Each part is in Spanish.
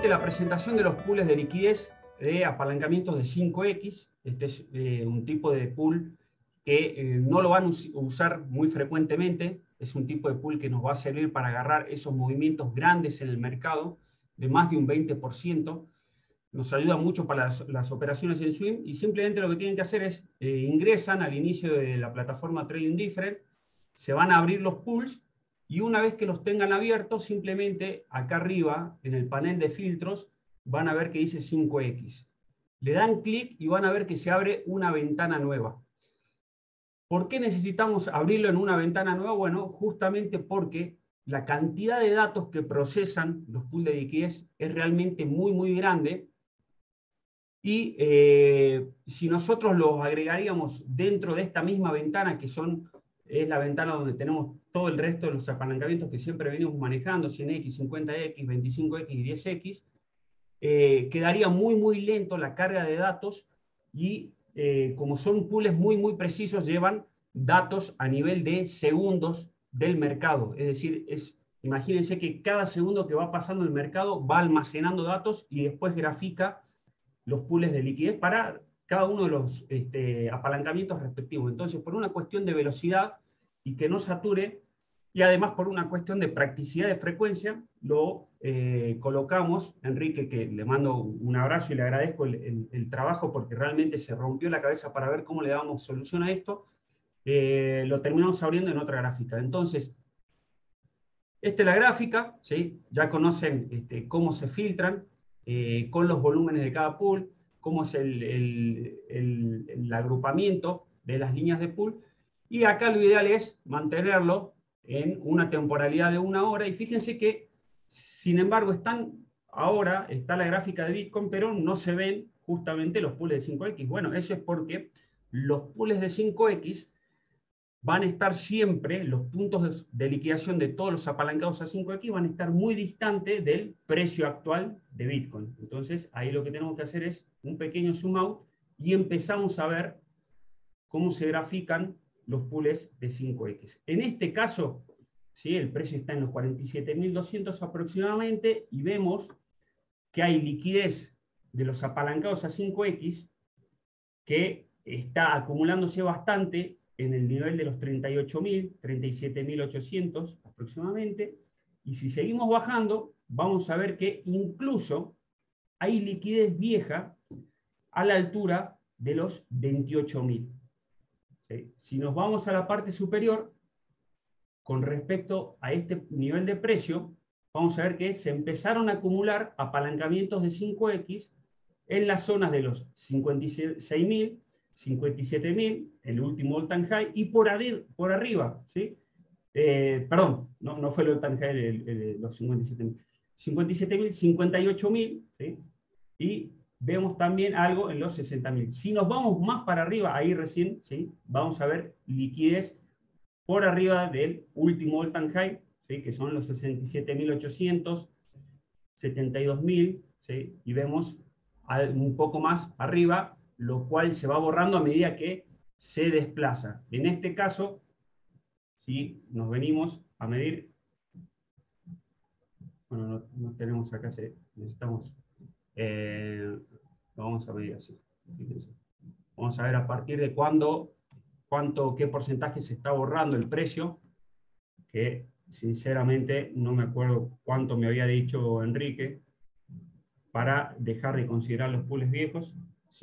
Esta es la presentación de los pools de liquidez de apalancamientos de 5X. Este es un tipo de pool que no lo van a usar muy frecuentemente. Es un tipo de pool que nos va a servir para agarrar esos movimientos grandes en el mercado de más de un 20%. Nos ayuda mucho para las operaciones en swing, y simplemente lo que tienen que hacer es ingresan al inicio de la plataforma Trading Different, se van a abrir los pools, y una vez que los tengan abiertos, simplemente acá arriba en el panel de filtros van a ver que dice 5X. Le dan clic y van a ver que se abre una ventana nueva. ¿Por qué necesitamos abrirlo en una ventana nueva? Bueno, justamente porque la cantidad de datos que procesan los pools de liquidez es realmente muy grande. Y si nosotros los agregaríamos dentro de esta misma ventana, que es la ventana donde tenemos todo el resto de los apalancamientos que siempre venimos manejando, 100X, 50X, 25X y 10X, quedaría muy lento la carga de datos, y como son pools muy precisos, llevan datos a nivel de segundos del mercado. Es decir, imagínense que cada segundo que va pasando el mercado va almacenando datos y después grafica los pools de liquidez para cada uno de los apalancamientos respectivos. Entonces, por una cuestión de velocidad y que no sature, y además por una cuestión de practicidad de frecuencia, lo colocamos. Enrique, que le mando un abrazo y le agradezco el trabajo, porque realmente se rompió la cabeza para ver cómo le damos solución a esto, lo terminamos abriendo en otra gráfica. Entonces, esta es la gráfica, ¿sí? Ya conocen cómo se filtran, con los volúmenes de cada pool, cómo es el agrupamiento de las líneas de pool, y acá lo ideal es mantenerlo en una temporalidad de 1 hora, y fíjense que, sin embargo, ahora está la gráfica de Bitcoin, pero no se ven justamente los pools de 5X. Bueno, eso es porque los pools de 5X van a estar siempre, los puntos de liquidación de todos los apalancados a 5X van a estar muy distantes del precio actual de Bitcoin. Entonces, ahí lo que tenemos que hacer es un pequeño zoom out, y empezamos a ver cómo se grafican los pools de 5X. En este caso, ¿sí?, el precio está en los 47.200 aproximadamente, y vemos que hay liquidez de los apalancados a 5X que está acumulándose bastante en el nivel de los 38.000, 37.800 aproximadamente, y si seguimos bajando, vamos a ver que incluso hay liquidez vieja a la altura de los 28.000. ¿Sí? Si nos vamos a la parte superior, con respecto a este nivel de precio, vamos a ver que se empezaron a acumular apalancamientos de 5X en las zonas de los 56.000, 57.000, el último all-time high, y por arriba, ¿sí? Perdón, no fue el all-time high de los 57.000. 57.000, 58.000, ¿sí? Y vemos también algo en los 60.000. Si nos vamos más para arriba, ahí recién, ¿sí?, vamos a ver liquidez por arriba del último all-time high, ¿sí?, que son los 67.800, 72.000, ¿sí? Y vemos un poco más arriba, lo cual se va borrando a medida que se desplaza. En este caso, si nos venimos a medir, bueno, no tenemos acá, necesitamos, vamos a medir así, fíjense. Vamos a ver a partir de qué porcentaje se está borrando el precio, que sinceramente no me acuerdo cuánto me había dicho Enrique, para dejar de considerar los pools viejos.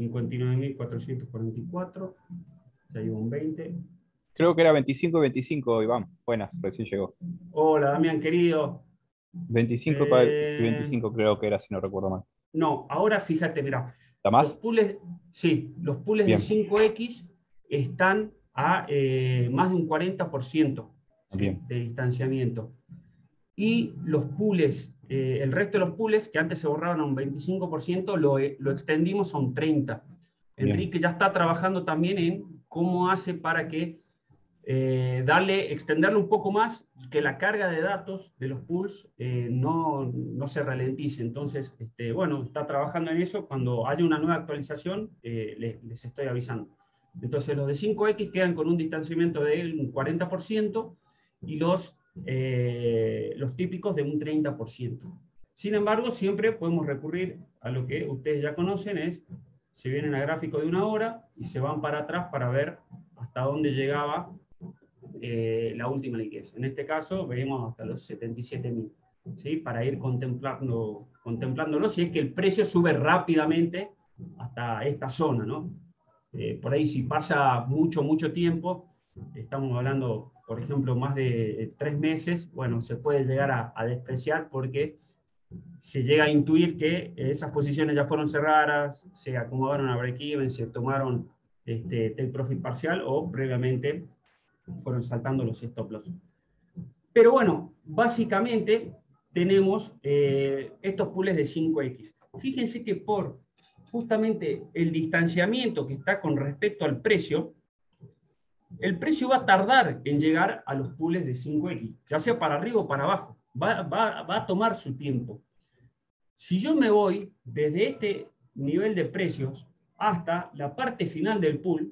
59.444, ya llevo un 20. Creo que era 25 y 25, Iván. Buenas, recién llegó. Hola, Damián, querido. 25 y 25 creo que era, si no recuerdo mal. No, ahora fíjate, mira. ¿Está más? Sí, los pools de 5X están a más de un 40%, ¿sí?, de distanciamiento. Y los pools, el resto de los pools, que antes se borraban a un 25%, lo extendimos a un 30%. Enrique ya está trabajando también en cómo hace para que extenderlo un poco más, y que la carga de datos de los pools no se ralentice. Entonces, bueno, está trabajando en eso. Cuando haya una nueva actualización, les estoy avisando. Entonces, los de 5X quedan con un distanciamiento del 40%, y los típicos de un 30%. Sin embargo, siempre podemos recurrir a lo que ustedes ya conocen, se vienen a gráfico de 1 hora y se van para atrás para ver hasta dónde llegaba la última liquidez. En este caso, vemos hasta los 77.000, ¿sí? Para ir contemplándolo, si es que el precio sube rápidamente hasta esta zona, ¿no? Por ahí si pasa mucho tiempo, estamos hablando, por ejemplo, más de 3 meses, bueno, se puede llegar a despreciar porque se llega a intuir que esas posiciones ya fueron cerradas, se acomodaron a break-even, se tomaron take profit parcial o previamente fueron saltando los stop loss. Pero bueno, básicamente tenemos estos pools de 5X. Fíjense que por justamente el distanciamiento que está con respecto al precio, el precio va a tardar en llegar a los pools de 5X, ya sea para arriba o para abajo. Va a tomar su tiempo. Si yo me voy desde este nivel de precios hasta la parte final del pool,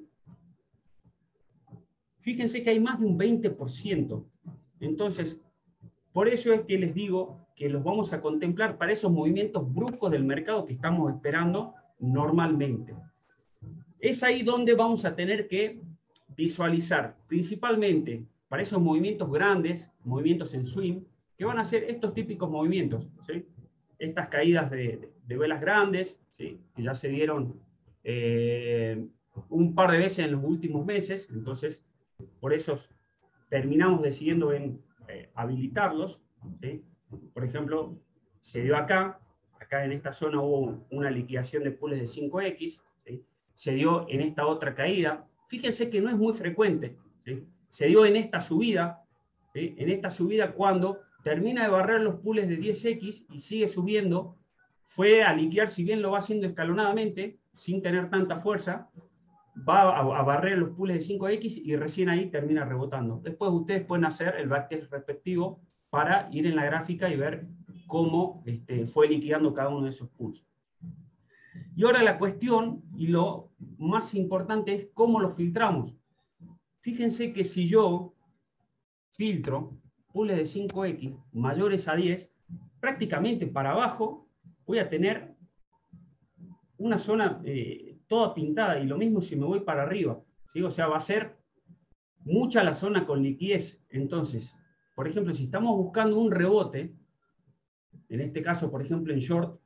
fíjense que hay más de un 20%. Entonces, por eso es que les digo que los vamos a contemplar para esos movimientos bruscos del mercado que estamos esperando normalmente. Es ahí donde vamos a tener que visualizar, principalmente para esos movimientos grandes, movimientos en swing, que van a ser estos típicos movimientos, ¿sí? Estas caídas de velas grandes, ¿sí? Que ya se dieron un par de veces en los últimos meses, entonces por eso terminamos decidiendo en habilitarlos, ¿sí? Por ejemplo, se dio acá en esta zona hubo una liquidación de pools de 5X, ¿sí? Se dio en esta otra caída, fíjense que no es muy frecuente, ¿sí? Se dio en esta subida, ¿sí? En esta subida cuando termina de barrer los pools de 10X y sigue subiendo, fue a liquidar, si bien lo va haciendo escalonadamente, sin tener tanta fuerza, va a barrer los pools de 5X y recién ahí termina rebotando. Después ustedes pueden hacer el backtest respectivo para ir en la gráfica y ver cómo fue liquidando cada uno de esos pools. Y ahora la cuestión, y lo más importante, es cómo los filtramos. Fíjense que si yo filtro pools de 5X mayores a 10, prácticamente para abajo voy a tener una zona toda pintada, y lo mismo si me voy para arriba, ¿sí? O sea, va a ser mucha la zona con liquidez. Entonces, por ejemplo, si estamos buscando un rebote, en este caso, por ejemplo, en short,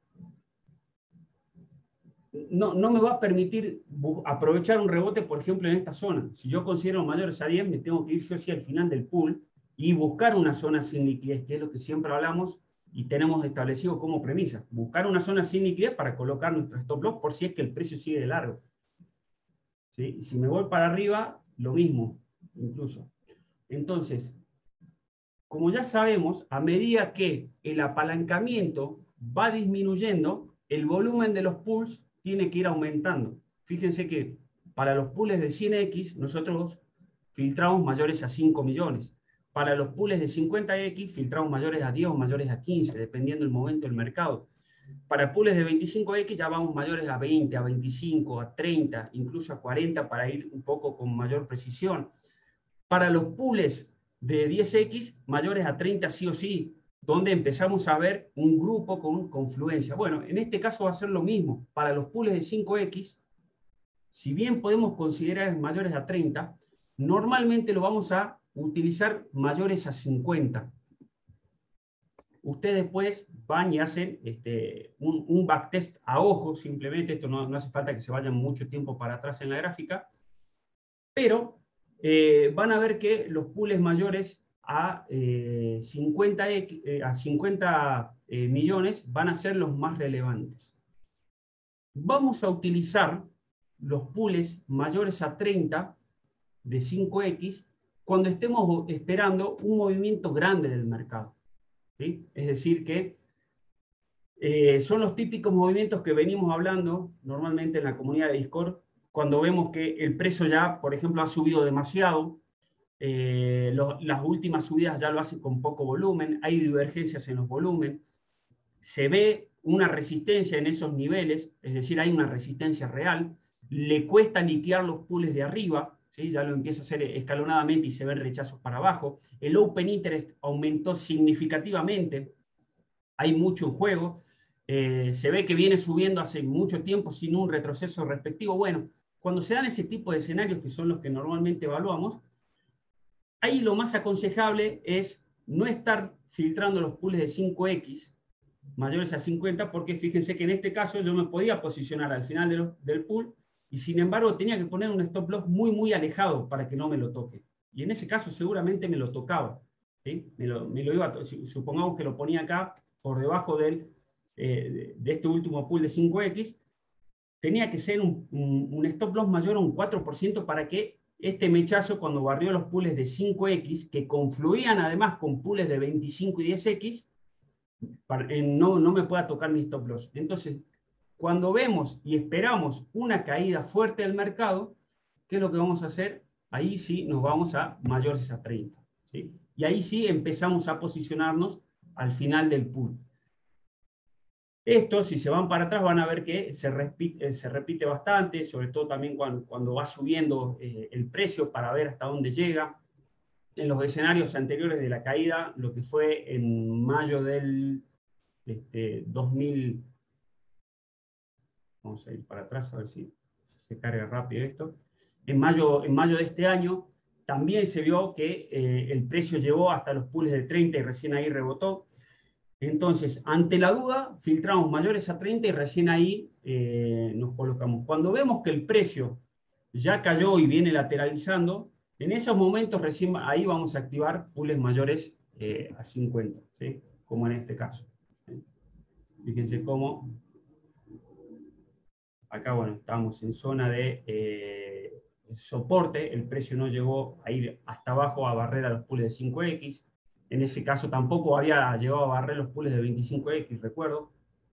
no me va a permitir aprovechar un rebote, por ejemplo, en esta zona. Si yo considero mayores a 10, me tengo que ir sí o sí al final del pool y buscar una zona sin liquidez, que es lo que siempre hablamos y tenemos establecido como premisa. Buscar una zona sin liquidez para colocar nuestro stop loss por si es que el precio sigue de largo. ¿Sí? Si me voy para arriba, lo mismo, incluso. Entonces, como ya sabemos, a medida que el apalancamiento va disminuyendo, el volumen de los pools tiene que ir aumentando. Fíjense que para los pools de 100X, nosotros filtramos mayores a 5 millones. Para los pools de 50X, filtramos mayores a 10 o mayores a 15, dependiendo del momento del mercado. Para pools de 25X ya vamos mayores a 20, a 25, a 30, incluso a 40 para ir un poco con mayor precisión. Para los pools de 10X, mayores a 30 sí o sí, donde empezamos a ver un grupo con confluencia. Bueno, en este caso va a ser lo mismo. Para los pools de 5X, si bien podemos considerar mayores a 30, normalmente lo vamos a utilizar mayores a 50. Ustedes después van y hacen un backtest a ojo, simplemente, esto no hace falta que se vayan mucho tiempo para atrás en la gráfica, pero van a ver que los pools mayores a 50 millones van a ser los más relevantes. Vamos a utilizar los pools mayores a 30 de 5X cuando estemos esperando un movimiento grande del mercado, ¿sí? Es decir que son los típicos movimientos que venimos hablando normalmente en la comunidad de Discord, cuando vemos que el precio ya, por ejemplo, ha subido demasiado, las últimas subidas ya lo hacen con poco volumen, hay divergencias en los volúmenes, se ve una resistencia en esos niveles, es decir, hay una resistencia real, le cuesta liquidar los pools de arriba, ¿sí? Ya lo empieza a hacer escalonadamente y se ven rechazos para abajo, el Open Interest aumentó significativamente, hay mucho en juego. Se ve que viene subiendo hace mucho tiempo sin un retroceso respectivo. Bueno, cuando se dan ese tipo de escenarios, que son los que normalmente evaluamos, ahí lo más aconsejable es no estar filtrando los pools de 5X mayores a 50, porque fíjense que en este caso yo me podía posicionar al final del pool y sin embargo tenía que poner un stop loss muy alejado para que no me lo toque. Y en ese caso seguramente me lo tocaba. ¿Sí? Me lo iba supongamos que lo ponía acá por debajo de este último pool de 5X, tenía que ser un stop loss mayor a un 4% para que este mechazo, cuando barrió los pools de 5X, que confluían además con pools de 25 y 10X, no me pueda tocar mi stop loss. Entonces, cuando vemos y esperamos una caída fuerte del mercado, ¿qué es lo que vamos a hacer? Ahí sí nos vamos a mayores a 30. ¿Sí? Y ahí sí empezamos a posicionarnos al final del pool. Esto, si se van para atrás, van a ver que se repite bastante, sobre todo también cuando va subiendo el precio para ver hasta dónde llega. En los escenarios anteriores de la caída, lo que fue en mayo del 2000, vamos a ir para atrás a ver si se carga rápido esto. En mayo de este año también se vio que el precio llegó hasta los pools de 30 y recién ahí rebotó. Entonces, ante la duda, filtramos mayores a 30 y recién ahí nos colocamos. Cuando vemos que el precio ya cayó y viene lateralizando, en esos momentos recién ahí vamos a activar pools mayores a 50, ¿sí? Como en este caso. ¿Sí? Fíjense cómo acá, bueno, estamos en zona de soporte, el precio no llegó a ir hasta abajo a barrer a los pools de 5X. En ese caso tampoco había llegado a barrer los pools de 25X, recuerdo.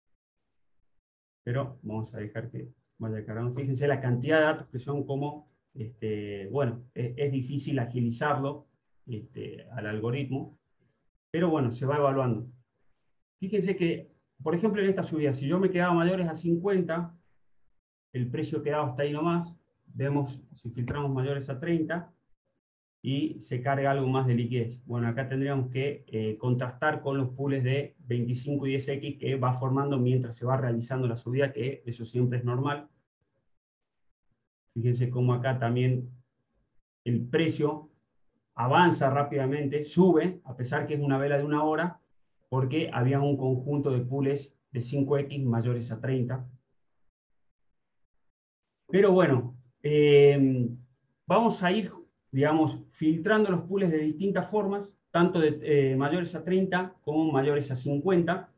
Pero vamos a dejar que vaya cargando. Fíjense la cantidad de datos que son como, bueno, es difícil agilizarlo al algoritmo, pero bueno, se va evaluando. Fíjense que, por ejemplo, en esta subida, si yo me quedaba mayores a 50, el precio quedaba hasta ahí nomás. Vemos si filtramos mayores a 30, y se carga algo más de liquidez. Bueno, acá tendríamos que contrastar con los pools de 25 y 10X que va formando mientras se va realizando la subida, que eso siempre es normal. Fíjense cómo acá también el precio avanza rápidamente, sube, a pesar que es una vela de una hora, porque había un conjunto de pools de 5X mayores a 30. Pero bueno, vamos a ir, digamos, filtrando los pools de distintas formas, tanto de mayores a 30 como mayores a 50.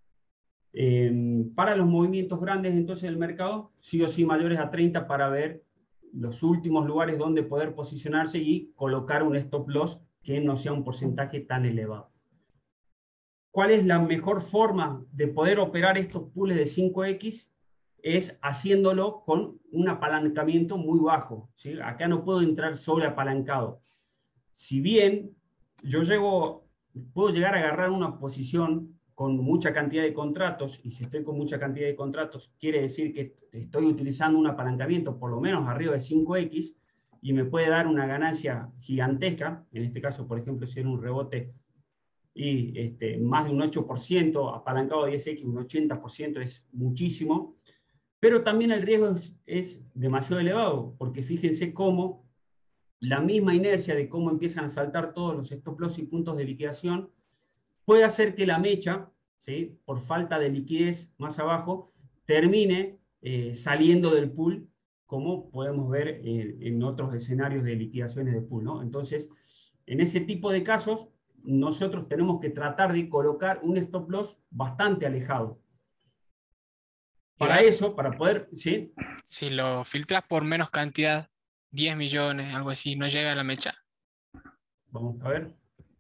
Para los movimientos grandes entonces del mercado, sí o sí mayores a 30 para ver los últimos lugares donde poder posicionarse y colocar un stop loss que no sea un porcentaje tan elevado. ¿Cuál es la mejor forma de poder operar estos pools de 5X? Es haciéndolo con un apalancamiento muy bajo, ¿sí? Acá no puedo entrar sobreapalancado. Si bien yo puedo llegar a agarrar una posición con mucha cantidad de contratos, y si estoy con mucha cantidad de contratos, quiere decir que estoy utilizando un apalancamiento por lo menos arriba de 5X, y me puede dar una ganancia gigantesca. En este caso, por ejemplo, si era un rebote y más de un 8%, apalancado de 10X, un 80% es muchísimo. Pero también el riesgo es demasiado elevado, porque fíjense cómo la misma inercia de cómo empiezan a saltar todos los stop loss y puntos de liquidación puede hacer que la mecha, ¿sí?, por falta de liquidez más abajo, termine saliendo del pool, como podemos ver en otros escenarios de liquidaciones de pool, ¿no? Entonces, en ese tipo de casos, nosotros tenemos que tratar de colocar un stop loss bastante alejado. Para eso, para poder, ¿sí? Si lo filtras por menos cantidad, 10 millones, algo así, no llega a la mecha. Vamos a ver.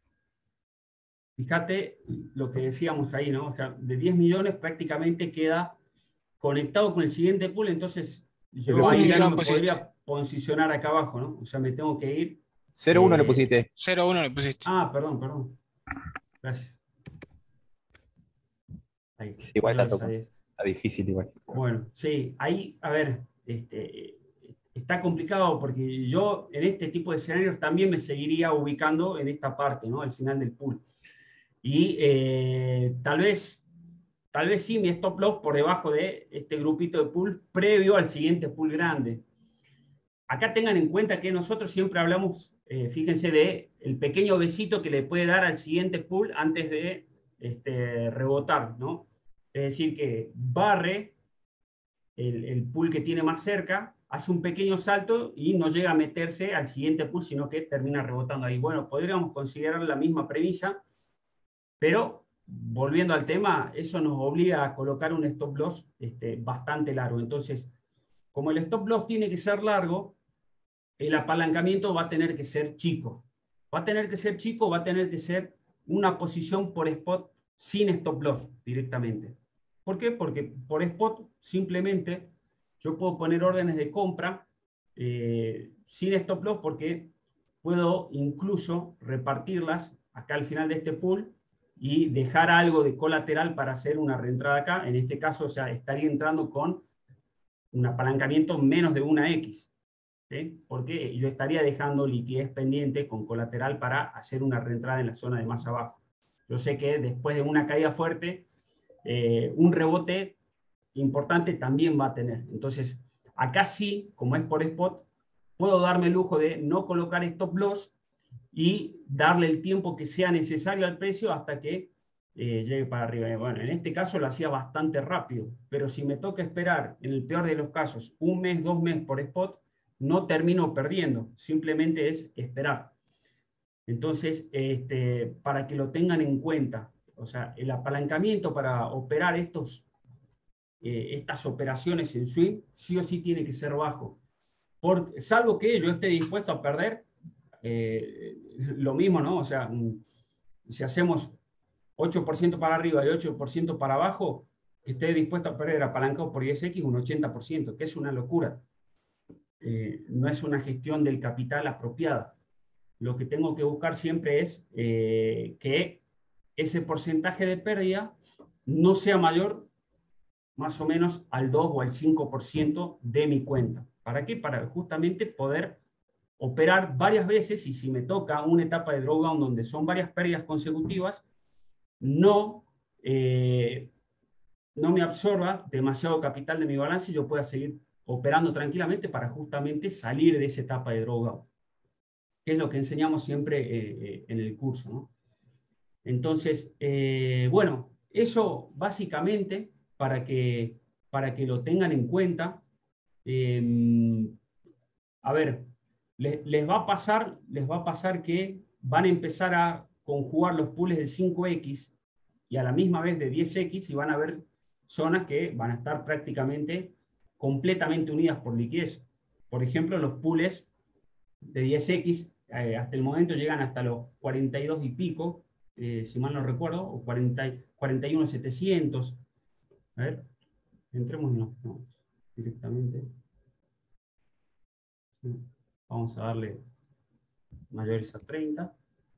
Fíjate lo que decíamos ahí, ¿no? O sea, de 10 millones prácticamente queda conectado con el siguiente pool, entonces yo ahí ya no me podría posicionar acá abajo, ¿no? O sea, me tengo que ir. 0,1 le pusiste. 0,1 le pusiste. Ah, perdón. Gracias. Ahí, Igual está difícil igual. Bueno, sí, ahí, a ver, está complicado porque yo en este tipo de escenarios también me seguiría ubicando en esta parte, ¿no? Al final del pool. Y tal vez tal vez sí mi stop loss por debajo de este grupito de pool previo al siguiente pool grande. Acá tengan en cuenta que nosotros siempre hablamos, fíjense, de el pequeño besito que le puede dar al siguiente pool antes de rebotar, ¿no? Es decir, que barre el pool que tiene más cerca, hace un pequeño salto y no llega a meterse al siguiente pool, sino que termina rebotando ahí. Bueno, podríamos considerar la misma premisa, pero volviendo al tema, eso nos obliga a colocar un stop loss bastante largo. Entonces, como el stop loss tiene que ser largo, el apalancamiento va a tener que ser chico. Va a tener que ser chico, va a tener que ser una posición por spot sin stop loss directamente. ¿Por qué? Porque por spot simplemente yo puedo poner órdenes de compra sin stop loss porque puedo incluso repartirlas acá al final de este pool y dejar algo de colateral para hacer una reentrada acá. En este caso, o sea, estaría entrando con un apalancamiento menos de una X. ¿Sí? Porque yo estaría dejando liquidez pendiente con colateral para hacer una reentrada en la zona de más abajo. Yo sé que después de una caída fuerte, un rebote importante también va a tener. Entonces, acá sí, como es por spot, puedo darme el lujo de no colocar stop loss y darle el tiempo que sea necesario al precio hasta que llegue para arriba. Bueno, en este caso lo hacía bastante rápido, pero si me toca esperar, en el peor de los casos, un mes, 2 meses por spot, no termino perdiendo, simplemente es esperar. Entonces, para que lo tengan en cuenta, o sea, el apalancamiento para operar estas operaciones en swing, sí o sí tiene que ser bajo. Salvo que yo esté dispuesto a perder, lo mismo, ¿no? O sea, si hacemos 8% para arriba y 8% para abajo, que esté dispuesto a perder apalancado por 10X un 80%, que es una locura. No es una gestión del capital apropiada. Lo que tengo que buscar siempre es que ese porcentaje de pérdida no sea mayor más o menos al 2 o al 5% de mi cuenta. ¿Para qué? Para justamente poder operar varias veces y si me toca una etapa de drawdown donde son varias pérdidas consecutivas, no me absorba demasiado capital de mi balance y yo pueda seguir operando tranquilamente para justamente salir de esa etapa de drawdown, que es lo que enseñamos siempre en el curso, ¿no? Entonces, bueno, eso básicamente para que lo tengan en cuenta. A ver, les va a pasar que van a empezar a conjugar los pools de 5X y a la misma vez de 10X y van a haber zonas que van a estar prácticamente completamente unidas por liquidez. Por ejemplo, los pools de 10X hasta el momento llegan hasta los 42 y pico, si mal no recuerdo, o 41.700. A ver, entremos directamente. Sí. Vamos a darle mayores a 30.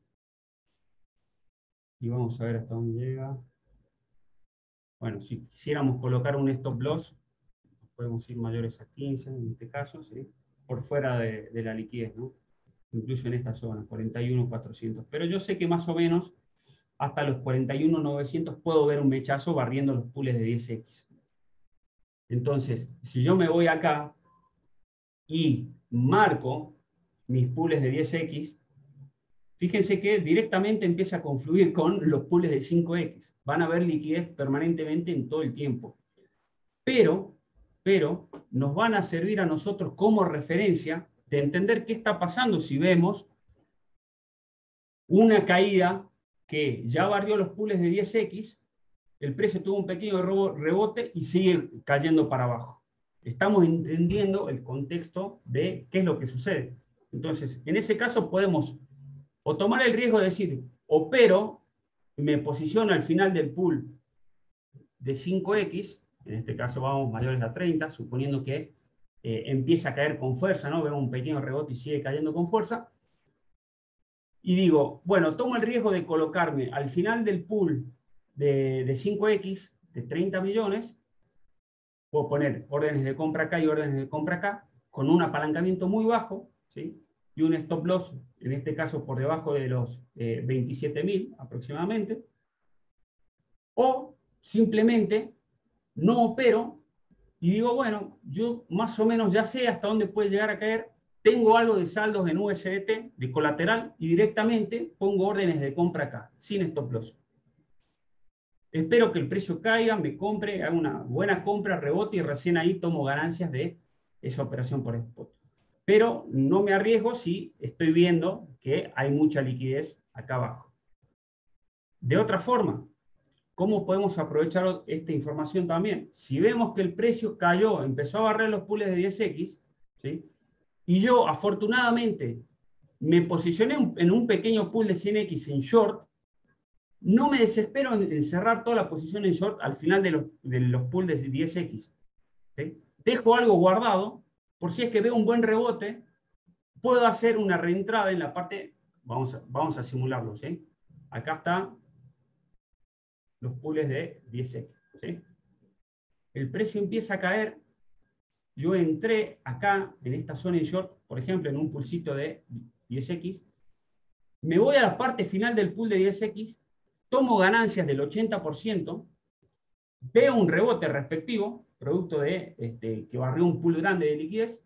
Y vamos a ver hasta dónde llega. Bueno, si quisiéramos colocar un stop loss, podemos ir mayores a 15 en este caso, ¿sí? Por fuera de la liquidez, ¿no? Incluso en esta zona, 41.400. Pero yo sé que más o menos hasta los 41.900 puedo ver un mechazo barriendo los pools de 10X. Entonces, si yo me voy acá y marco mis pools de 10X, fíjense que directamente empieza a confluir con los pools de 5X. Van a haber liquidez permanentemente en todo el tiempo. Pero nos van a servir a nosotros como referencia de entender qué está pasando si vemos una caída que ya barrió los pools de 10X, el precio tuvo un pequeño rebote y sigue cayendo para abajo. Estamos entendiendo el contexto de qué es lo que sucede. Entonces, en ese caso podemos o tomar el riesgo de decir, opero, me posiciono al final del pool de 5X, en este caso vamos mayores a 30, suponiendo que empieza a caer con fuerza, ¿no? Vemos un pequeño rebote y sigue cayendo con fuerza. Y digo, bueno, tomo el riesgo de colocarme al final del pool de 5X, de 30 millones, puedo poner órdenes de compra acá y órdenes de compra acá, con un apalancamiento muy bajo, ¿sí? Y un stop loss, en este caso por debajo de los 27.000 aproximadamente. O simplemente no opero y digo, bueno, yo más o menos ya sé hasta dónde puede llegar a caer, tengo algo de saldos en USDT, de colateral, y directamente pongo órdenes de compra acá, sin stop loss. Espero que el precio caiga, me compre, haga una buena compra, rebote y recién ahí tomo ganancias de esa operación por spot. Pero no me arriesgo si estoy viendo que hay mucha liquidez acá abajo. De otra forma, ¿cómo podemos aprovechar esta información también? Si vemos que el precio cayó, empezó a barrer los pools de 10X, ¿sí? Y yo afortunadamente me posicioné en un pequeño pool de 100X en short, no me desespero en cerrar toda la posición en short al final de los pools de 10X. ¿Sí? Dejo algo guardado, por si es que veo un buen rebote, puedo hacer una reentrada en la parte, vamos a simularlo, ¿sí? Acá están los pools de 10X, ¿sí? El precio empieza a caer, yo entré acá en esta zona en short, por ejemplo, en un pulsito de 10X, me voy a la parte final del pool de 10X, tomo ganancias del 80%, veo un rebote respectivo, producto de que barrió un pool grande de liquidez.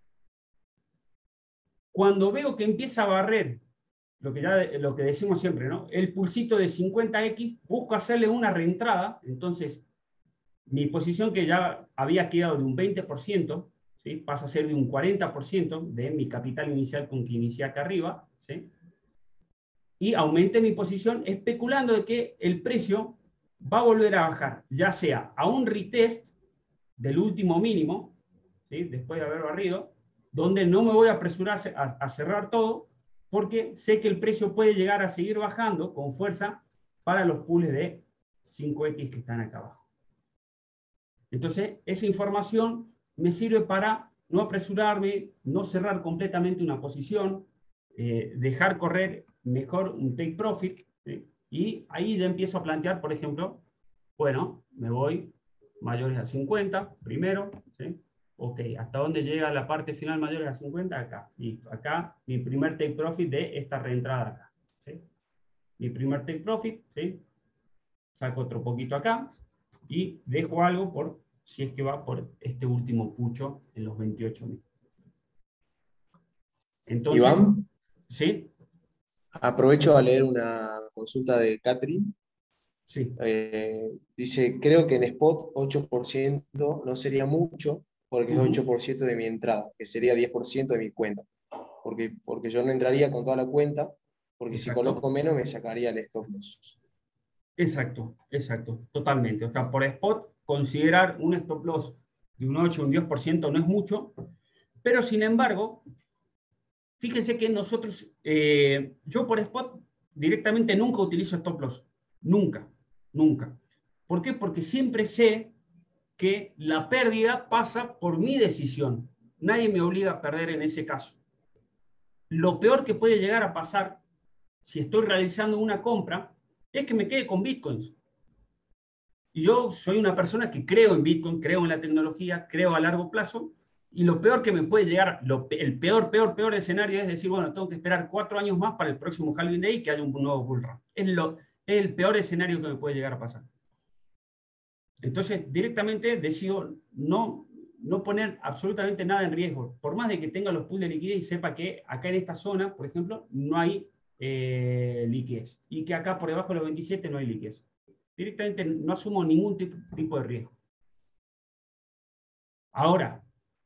Cuando veo que empieza a barrer lo que decimos siempre, ¿no? El pulsito de 50X, busco hacerle una reentrada, entonces mi posición que ya había quedado de un 20%, ¿sí? Pasa a ser de un 40% de mi capital inicial con que inicié acá arriba, ¿sí? Y aumenté mi posición especulando de que el precio va a volver a bajar, ya sea a un retest del último mínimo, ¿sí? Después de haber barrido, donde no me voy a apresurar a cerrar todo, porque sé que el precio puede llegar a seguir bajando con fuerza para los pools de 5X que están acá abajo. Entonces, esa información me sirve para no apresurarme, no cerrar completamente una posición, dejar correr mejor un take profit, ¿sí? Y ahí ya empiezo a plantear, por ejemplo, bueno, me voy mayores a 50 primero, ¿sí? Ok, ¿hasta dónde llega la parte final mayores a 50? Acá. Y acá mi primer take profit de esta reentrada acá, ¿sí? Mi primer take profit, ¿sí? Saco otro poquito acá y dejo algo por si es que va por este último pucho en los 28.000. Entonces, Iván, ¿sí? aprovecho a leer una consulta de Catherine. Sí, Dice, creo que en spot 8% no sería mucho porque es 8% de mi entrada, que sería 10% de mi cuenta. Porque yo no entraría con toda la cuenta, porque si exacto. coloco menos me sacaría el stop loss. Exacto, exacto, totalmente. O sea, por spot, considerar un stop loss de un 8 o un 10% no es mucho, pero sin embargo, fíjense que nosotros, yo por spot directamente nunca utilizo stop loss. Nunca, nunca. ¿Por qué? Porque siempre sé que la pérdida pasa por mi decisión. Nadie me obliga a perder en ese caso. Lo peor que puede llegar a pasar si estoy realizando una compra es que me quede con bitcoins. Y yo soy una persona que creo en Bitcoin, creo en la tecnología, creo a largo plazo, y lo peor que me puede llegar, el peor escenario es decir, bueno, tengo que esperar 4 años más para el próximo halving day y que haya un nuevo bull run. Es el peor escenario que me puede llegar a pasar. Entonces, directamente decido no poner absolutamente nada en riesgo, por más de que tenga los pools de liquidez y sepa que acá en esta zona, por ejemplo, no hay liquidez, y que acá por debajo de los 27 no hay liquidez. Directamente no asumo ningún tipo de riesgo. Ahora,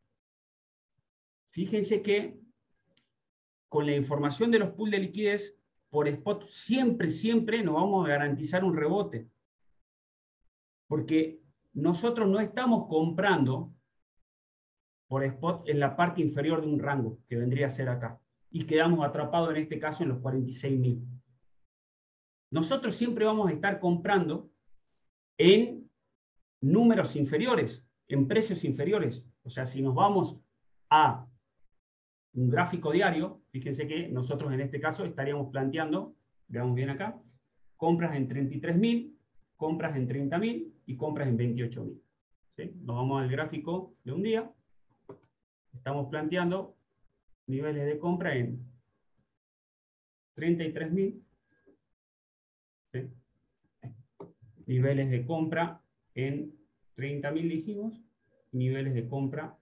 fíjense que con la información de los pools de liquidez, por spot siempre nos vamos a garantizar un rebote. Porque nosotros no estamos comprando por spot en la parte inferior de un rango, que vendría a ser acá. Y quedamos atrapados en este caso en los 46.000. Nosotros siempre vamos a estar comprando en números inferiores, en precios inferiores. O sea, si nos vamos a un gráfico diario, fíjense que nosotros en este caso estaríamos planteando, veamos bien acá, compras en 33.000, compras en 30.000 y compras en 28.000. ¿Sí? Nos vamos al gráfico de un día, estamos planteando niveles de compra en 33.000, ¿sí? niveles de compra en 30.000 dijimos, niveles de compra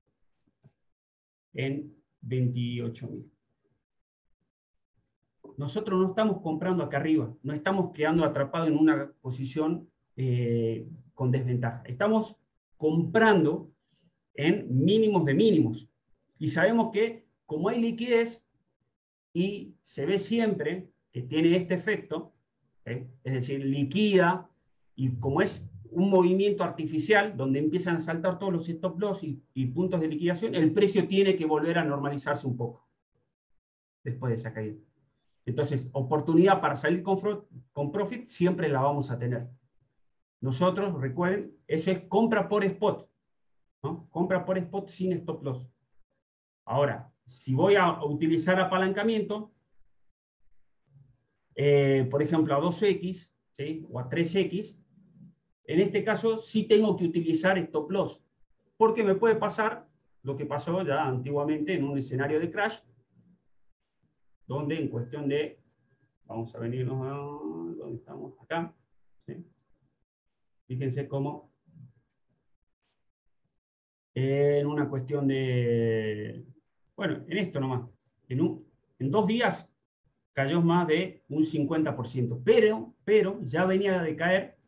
en 28.000. Nosotros no estamos comprando acá arriba, no estamos quedando atrapados en una posición con desventaja. Estamos comprando en mínimos de mínimos. Y sabemos que como hay liquidez y se ve siempre que tiene este efecto, es decir, liquida, y como es un movimiento artificial donde empiezan a saltar todos los stop loss y puntos de liquidación, el precio tiene que volver a normalizarse un poco después de esa caída. Entonces, oportunidad para salir con profit siempre la vamos a tener. Nosotros, recuerden, eso es compra por spot, ¿no? Compra por spot sin stop loss. Ahora, si voy a utilizar apalancamiento, por ejemplo, a 2X, ¿sí? O a 3X, en este caso sí tengo que utilizar stop loss, porque me puede pasar lo que pasó ya antiguamente en un escenario de crash, donde en cuestión de, vamos a venirnos a donde estamos acá, ¿sí? Fíjense cómo en una cuestión de, bueno, en esto nomás, en 2 días cayó más de un 50%, pero ya venía de caer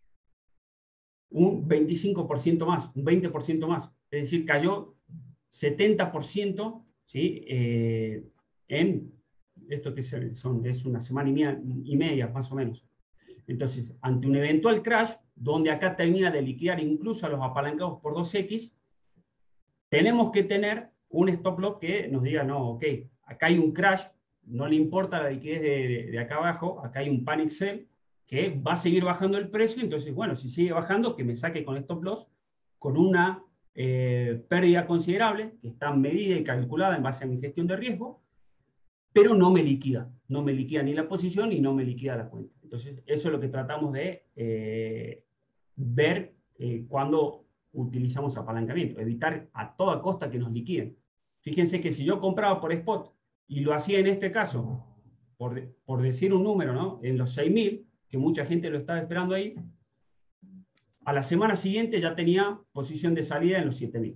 un 25% más, un 20% más, es decir, cayó 70%, ¿sí? En esto que es una semana y media más o menos. Entonces, ante un eventual crash, donde acá termina de liquidar incluso a los apalancados por 2X, tenemos que tener un stop loss que nos diga, no, ok, acá hay un crash, no le importa la liquidez de acá abajo, acá hay un panic sell, que va a seguir bajando el precio, entonces, bueno, si sigue bajando, que me saque con stop loss, con una pérdida considerable, que está medida y calculada en base a mi gestión de riesgo, pero no me liquida ni la posición y no me liquida la cuenta. Entonces, eso es lo que tratamos de ver cuando utilizamos apalancamiento, evitar a toda costa que nos liquiden. Fíjense que si yo compraba por spot y lo hacía en este caso, por decir un número, ¿no? En los 6.000, que mucha gente lo estaba esperando ahí, a la semana siguiente ya tenía posición de salida en los 7.000.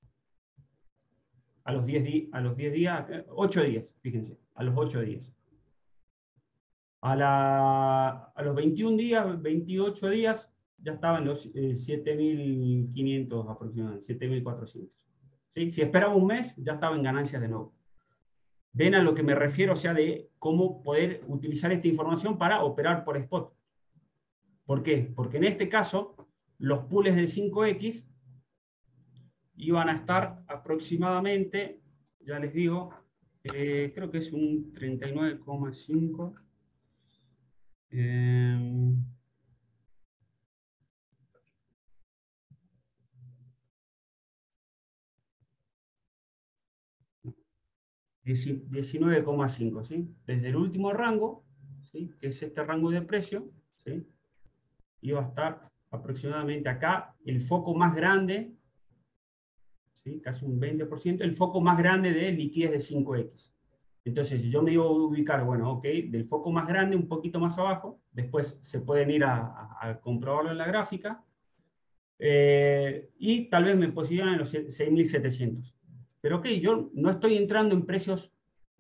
A los 10 días, 8 días, fíjense, a los 8 días. A los 21 días, 28 días, ya estaban los 7.500 aproximadamente, 7.400. ¿Sí? Si esperaba un mes, ya estaba en ganancias de nuevo. Ven a lo que me refiero, o sea, de cómo poder utilizar esta información para operar por spot. ¿Por qué? Porque en este caso, los pools de 5X iban a estar aproximadamente, ya les digo, creo que es un 39,5. 19,5, ¿sí? Desde el último rango, ¿sí? Que es este rango de precio, ¿sí? Iba a estar aproximadamente acá, el foco más grande, ¿sí? Casi un 20%, el foco más grande de liquidez de 5X. Entonces yo me iba a ubicar, bueno, ok, del foco más grande un poquito más abajo, después se pueden ir a comprobarlo en la gráfica, y tal vez me posicionan en los 6.700. Pero ok, yo no estoy entrando en precios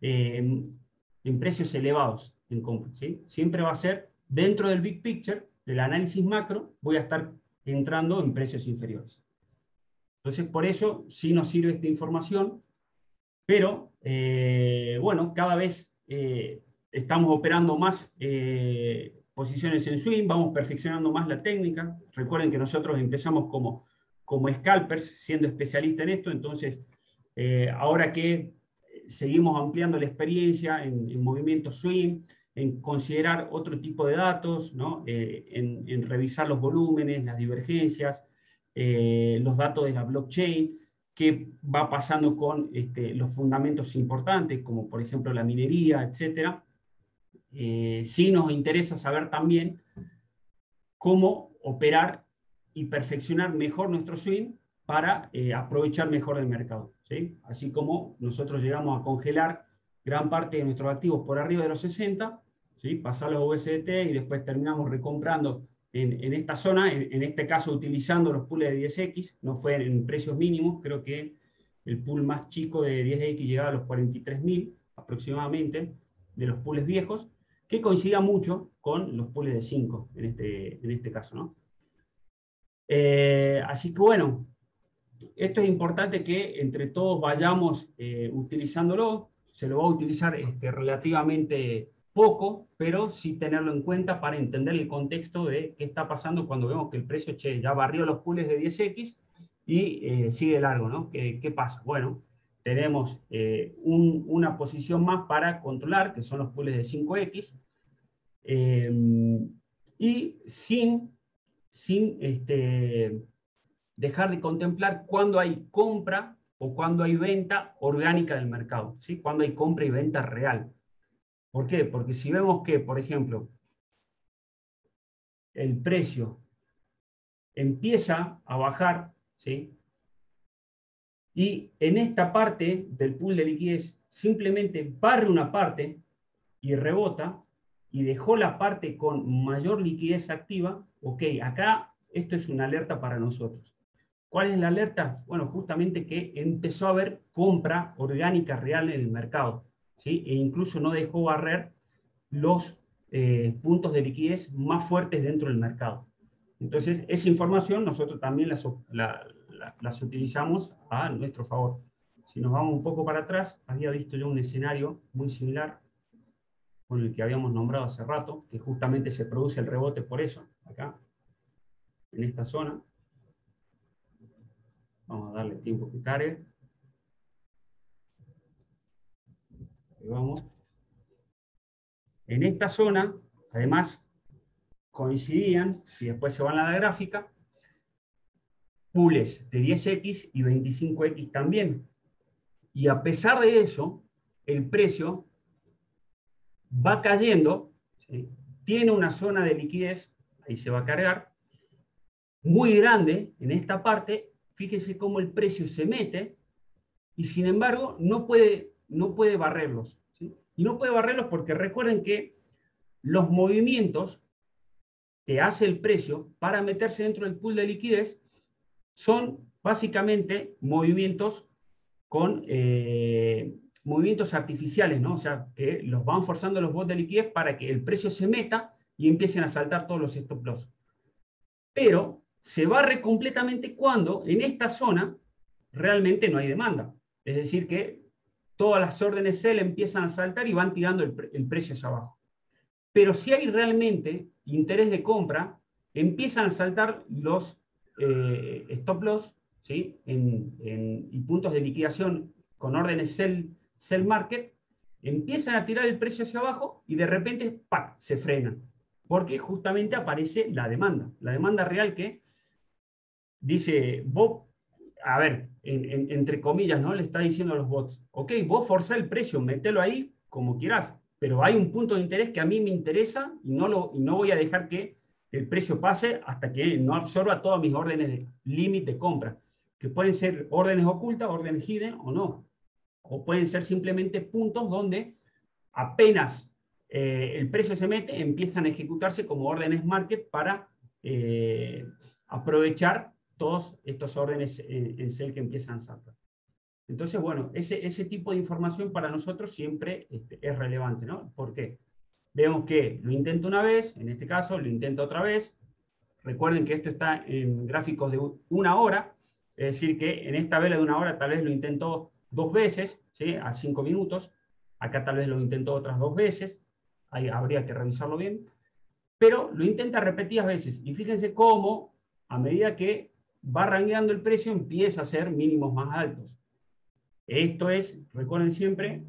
elevados en compra, ¿sí? Siempre va a ser dentro del big picture, del análisis macro, voy a estar entrando en precios inferiores. Entonces, por eso sí nos sirve esta información, pero bueno, cada vez estamos operando más posiciones en swing, vamos perfeccionando más la técnica. Recuerden que nosotros empezamos como scalpers, siendo especialistas en esto, entonces ahora que seguimos ampliando la experiencia en movimientos swing, en considerar otro tipo de datos, ¿no? En revisar los volúmenes, las divergencias, los datos de la blockchain, qué va pasando con los fundamentos importantes, como por ejemplo la minería, etc. Sí nos interesa saber también cómo operar y perfeccionar mejor nuestro swing para aprovechar mejor el mercado, ¿sí? Así como nosotros llegamos a congelar gran parte de nuestros activos por arriba de los 60, ¿sí? Pasar los USDT y después terminamos recomprando en esta zona, en este caso utilizando los pools de 10X, no fue en precios mínimos, creo que el pool más chico de 10X llegaba a los 43.000 aproximadamente, de los pools viejos, que coincidía mucho con los pools de 5 en este caso, ¿no? Así que bueno, esto es importante que entre todos vayamos utilizándolo. Se lo va a utilizar relativamente poco, pero sí tenerlo en cuenta para entender el contexto de qué está pasando cuando vemos que el precio ya barrió los pools de 10X y sigue largo, ¿no? ¿Qué pasa? Bueno, tenemos una posición más para controlar, que son los pools de 5X, y sin dejar de contemplar cuándo hay compra o cuándo hay venta orgánica del mercado, ¿sí? Cuándo hay compra y venta real. ¿Por qué? Porque si vemos que, por ejemplo, el precio empieza a bajar, ¿sí? Y en esta parte del pool de liquidez simplemente barre una parte y rebota y dejó la parte con mayor liquidez activa, ok, acá esto es una alerta para nosotros. ¿Cuál es la alerta? Bueno, justamente que empezó a haber compra orgánica real en el mercado, ¿sí? E incluso no dejó barrer los puntos de liquidez más fuertes dentro del mercado. Entonces, esa información nosotros también las utilizamos a nuestro favor. Si nos vamos un poco para atrás, había visto yo un escenario muy similar con el que habíamos nombrado hace rato, que justamente se produce el rebote por eso, acá, en esta zona. Vamos a darle tiempo que cargue. Ahí vamos. En esta zona, además, coincidían, si después se van a la gráfica, pools de 10X y 25X también. Y a pesar de eso, el precio va cayendo, ¿sí? Tiene una zona de liquidez, ahí se va a cargar, muy grande en esta parte. Fíjese cómo el precio se mete y sin embargo no puede barrerlos, ¿sí? Y no puede barrerlos porque recuerden que los movimientos que hace el precio para meterse dentro del pool de liquidez son básicamente movimientos con movimientos artificiales, ¿no? O sea, que los van forzando los bots de liquidez para que el precio se meta y empiecen a saltar todos los stop loss. Pero se barre completamente cuando en esta zona realmente no hay demanda. Es decir, que todas las órdenes sell empiezan a saltar y van tirando el precio hacia abajo. Pero si hay realmente interés de compra, empiezan a saltar los stop loss, ¿sí? Y puntos de liquidación con órdenes sell market, empiezan a tirar el precio hacia abajo y de repente ¡pac!, se frena. Porque justamente aparece la demanda real que dice Bob, a ver, entre comillas, ¿no? Le está diciendo a los bots, ok, vos forzá el precio, mételo ahí como quieras, pero hay un punto de interés que a mí me interesa y no voy a dejar que el precio pase hasta que no absorba todas mis órdenes de límite de compra, que pueden ser órdenes ocultas, órdenes hidden o no, o pueden ser simplemente puntos donde apenas el precio se mete, empiezan a ejecutarse como órdenes market para aprovechar todos estos órdenes en sell que empiezan a saltar. Entonces, bueno, ese tipo de información para nosotros siempre es relevante, ¿no? ¿Por qué? Vemos que lo intento una vez, en este caso lo intento otra vez. Recuerden que esto está en gráficos de una hora, es decir, que en esta vela de una hora tal vez lo intento 2 veces, ¿sí? A 5 minutos. Acá tal vez lo intento otras 2 veces. Ahí habría que revisarlo bien. Pero lo intenta repetidas veces. Y fíjense cómo, a medida que va rangueando el precio, empieza a ser mínimos más altos. Esto es, recuerden siempre,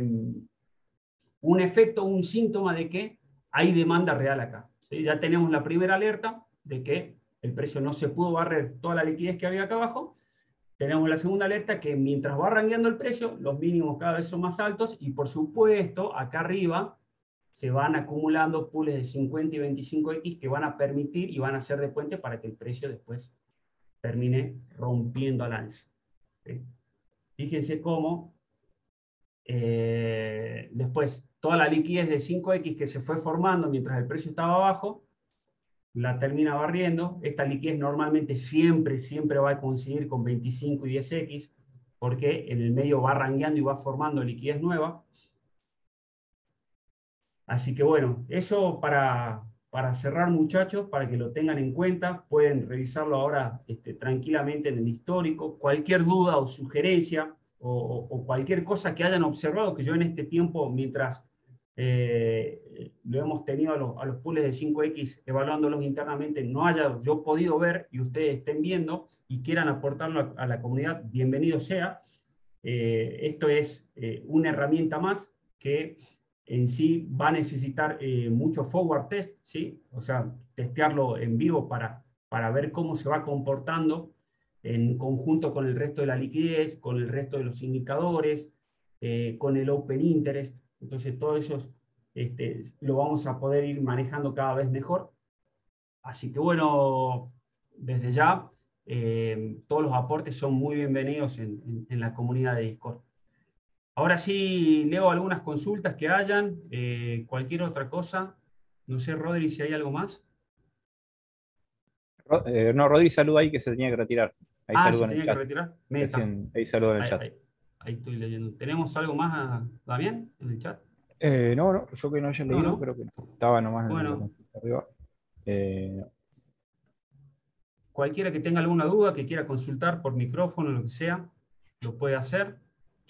un efecto, un síntoma de que hay demanda real acá, ¿sí? Ya tenemos la primera alerta de que el precio no se pudo barrer toda la liquidez que había acá abajo. Tenemos la segunda alerta que mientras va rangueando el precio, los mínimos cada vez son más altos y por supuesto acá arriba se van acumulando pools de 50 y 25X que van a permitir y van a ser de puente para que el precio después termine rompiendo al alza, ¿sí? Fíjense cómo después toda la liquidez de 5X que se fue formando mientras el precio estaba abajo, la termina barriendo. Esta liquidez normalmente siempre va a coincidir con 25 y 10X, porque en el medio va rangueando y va formando liquidez nueva. Así que bueno, eso para cerrar, muchachos, para que lo tengan en cuenta. Pueden revisarlo ahora tranquilamente en el histórico. Cualquier duda o sugerencia o cualquier cosa que hayan observado, que yo en este tiempo, mientras lo hemos tenido a los pools de 5X, evaluándolos internamente, no haya yo podido ver y ustedes estén viendo y quieran aportarlo a la comunidad, bienvenido sea. Esto es una herramienta más que en sí va a necesitar mucho forward test, ¿sí? O sea, testearlo en vivo para ver cómo se va comportando en conjunto con el resto de la liquidez, con el resto de los indicadores, con el open interest. Entonces, todo eso lo vamos a poder ir manejando cada vez mejor. Así que bueno, desde ya, todos los aportes son muy bienvenidos en la comunidad de Discord. Ahora sí, leo algunas consultas que hayan, cualquier otra cosa. No sé, Rodri, si hay algo más. No, Rodri saluda ahí que se tenía que retirar. Ahí Se saluda en el tenía que chat. retirar. Meta. Ahí saluda en el Ahí, chat. ahí estoy leyendo. ¿Tenemos algo más, Damián, en el chat? No, yo que no haya leído, No. creo que no. Estaba nomás en la Bueno, consulta arriba. No. cualquiera que tenga alguna duda, que quiera consultar por micrófono, lo que sea, lo puede hacer.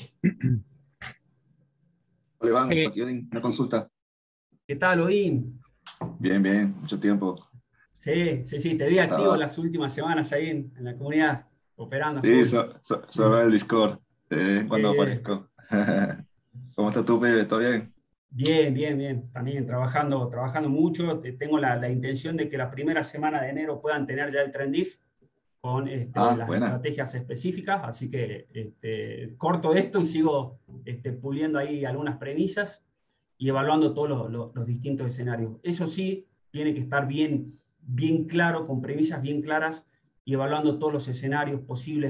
Hola Iván, Eh, aquí Odín, una consulta. ¿Qué tal, Odín? Bien, bien, mucho tiempo. Sí, te vi activo Estaba... las últimas semanas ahí en la comunidad, operando a Sí, full. solo el Discord, cuando Eh, aparezco. ¿Cómo estás tú, pibe? ¿Todo bien? Bien. También trabajando mucho. Tengo la intención de que la primera semana de enero puedan tener ya el Trendif con las Buena. estrategias específicas. Así que corto esto y sigo puliendo ahí algunas premisas y evaluando todos los distintos escenarios. Eso sí, tiene que estar bien claro, con premisas bien claras y evaluando todos los escenarios posibles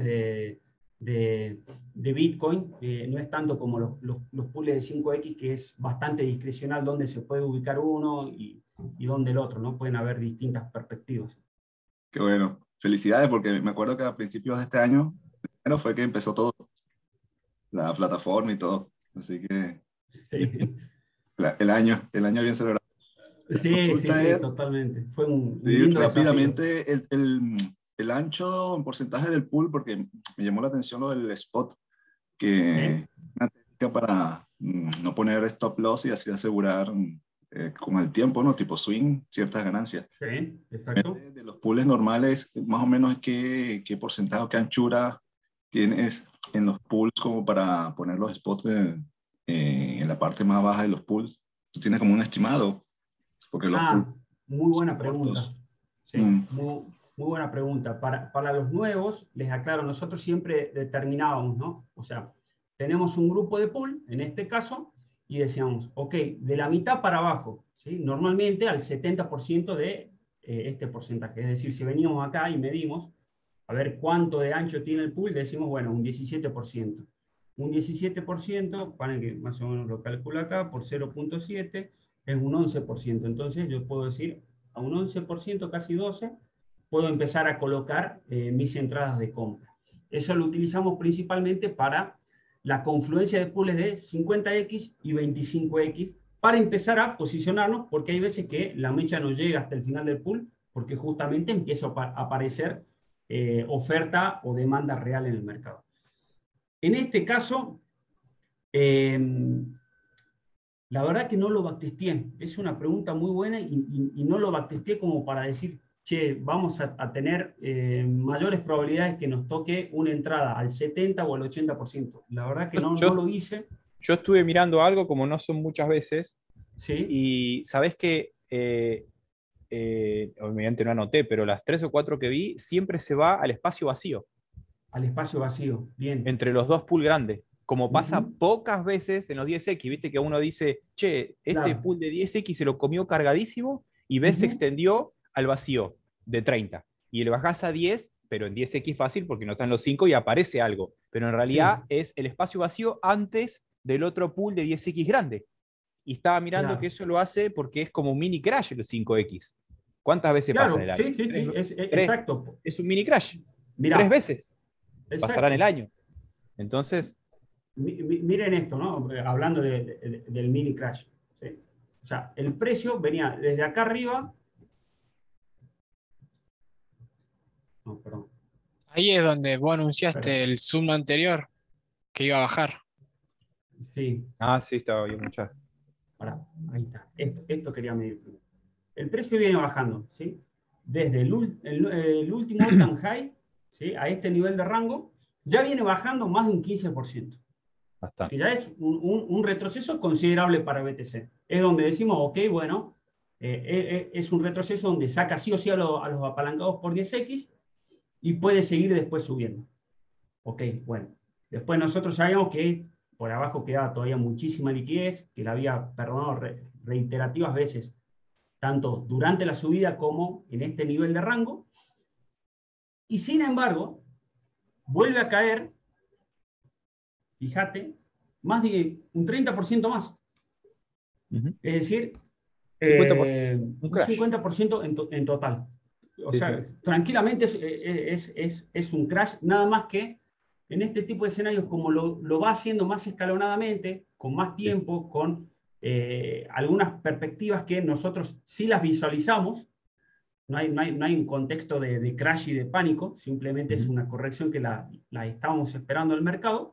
de Bitcoin. No es tanto como los pools de 5X, que es bastante discrecional dónde se puede ubicar uno y dónde el otro, ¿no? Pueden haber distintas perspectivas. Qué bueno. Felicidades, porque me acuerdo que a principios de este año, enero fue que empezó todo, la plataforma y todo. Así que Sí, el año bien celebrado. La consulta sí, es, totalmente. Fue un sí, lindo desafío. rápidamente, el ancho en porcentaje del pool, porque me llamó la atención lo del spot, ¿Sí? que una técnica para no poner stop loss y así asegurar con el tiempo, ¿no? Tipo swing, ciertas ganancias. Sí, exacto. De los pools normales, más o menos qué porcentaje o qué anchura tienes en los pools como para poner los spots en la parte más baja de los pools. Tú tienes como un estimado, porque los pools Muy son buena pregunta. cortos. Sí, muy buena pregunta. Para los nuevos, les aclaro, nosotros siempre determinábamos, ¿no? O sea, tenemos un grupo de pool, en este caso, y decíamos, ok, de la mitad para abajo, ¿sí? Normalmente al 70% de este porcentaje. Es decir, si veníamos acá y medimos, a ver cuánto de ancho tiene el pool, decimos, bueno, un 17%. Un 17%, para que más o menos lo calculo acá, por 0.7, es un 11%. Entonces yo puedo decir, a un 11%, casi 12%, puedo empezar a colocar mis entradas de compra. Eso lo utilizamos principalmente para la confluencia de pools de 50X y 25X, para empezar a posicionarnos, porque hay veces que la mecha no llega hasta el final del pool, porque justamente empieza a aparecer oferta o demanda real en el mercado. En este caso, la verdad que no lo backtesté. Es una pregunta muy buena y no lo backtesté como para decir, che, vamos a tener mayores probabilidades que nos toque una entrada al 70 o al 80%. La verdad que no lo hice. Yo estuve mirando algo, como no son muchas veces, ¿Sí? y sabés que, obviamente no anoté, pero las 3 o 4 que vi, siempre se va al espacio vacío. Al espacio vacío, bien. Entre los dos pool grandes. Como pasa pocas veces en los 10X, viste que uno dice, che, este Claro. pool de 10X se lo comió cargadísimo y ves se extendió al vacío de 30. Y le bajás a 10, pero en 10X fácil porque no están los 5 y aparece algo. Pero en realidad es el espacio vacío antes del otro pool de 10X grande. Y estaba mirando que eso lo hace porque es como un mini crash en los 5X. ¿Cuántas veces pasa en el año? Sí, sí, sí, Tres. exacto. Es un mini crash. Mirá, 3 veces exacto. pasará en el año. Entonces, Miren esto, ¿no? Hablando del mini crash. ¿Sí? O sea, el precio venía desde acá arriba. No, perdón. Ahí es donde vos anunciaste Espera. el Zoom anterior que iba a bajar. Sí, sí, estaba bien muchas. pará, ahí está. Esto quería medir. El precio viene bajando, ¿sí? Desde el último all-time high, ¿sí? A este nivel de rango, ya viene bajando más de un 15%. Bastante. Que ya es un retroceso considerable para BTC. Es donde decimos, ok, bueno, es un retroceso donde saca sí o sí a los apalancados por 10X y puede seguir después subiendo. Ok, bueno. Después nosotros sabíamos que por abajo quedaba todavía muchísima liquidez, que la había perdonado reiterativas veces, tanto durante la subida como en este nivel de rango. Y sin embargo, vuelve a caer, fíjate, más de un 30% más. Es decir, 50%. Un un crash. 50% en total. O Sí, sea, sí. tranquilamente es un crash, nada más que en este tipo de escenarios, como lo va haciendo más escalonadamente, con más tiempo, con algunas perspectivas que nosotros sí las visualizamos. No hay un contexto de crash y de pánico, simplemente es una corrección que la estábamos esperando el mercado.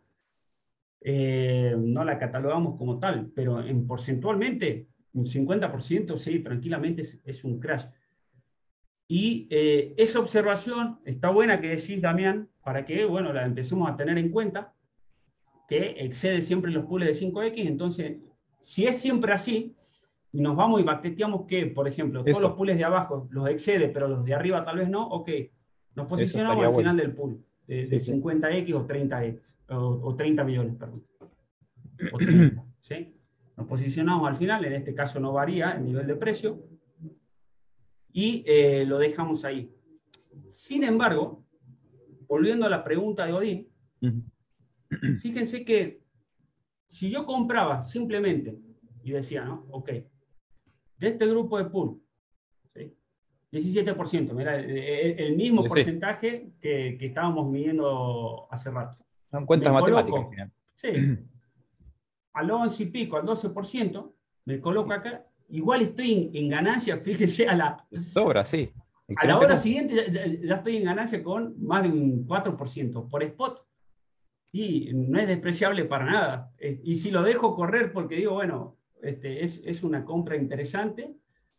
No la catalogamos como tal, pero porcentualmente, un 50%, sí, tranquilamente es un crash. Y esa observación está buena que decís, Damián, para que, bueno, la empecemos a tener en cuenta, que excede siempre los pools de 5X. Entonces, si es siempre así, y nos vamos y baqueteamos que, por ejemplo, todos los pools de abajo los excede, pero los de arriba tal vez no, ok, nos posicionamos al final del pool de 50X o 30X, o 30 millones, perdón. O 30, ¿sí? Nos posicionamos al final, en este caso no varía el nivel de precio, y lo dejamos ahí. Sin embargo, volviendo a la pregunta de Odín, fíjense que si yo compraba simplemente y decía, ¿no? Ok, de este grupo de pool, ¿sí? 17%, mira, el mismo porcentaje que estábamos midiendo hace rato. Son cuentas matemáticas al final. Sí, al 11 y pico, al 12%, me coloco acá, igual estoy en ganancia, fíjese, sobra, sí. A la hora siguiente ya estoy en ganancia con más de un 4% por spot. Y no es despreciable para nada. Y si lo dejo correr porque digo, bueno, es una compra interesante,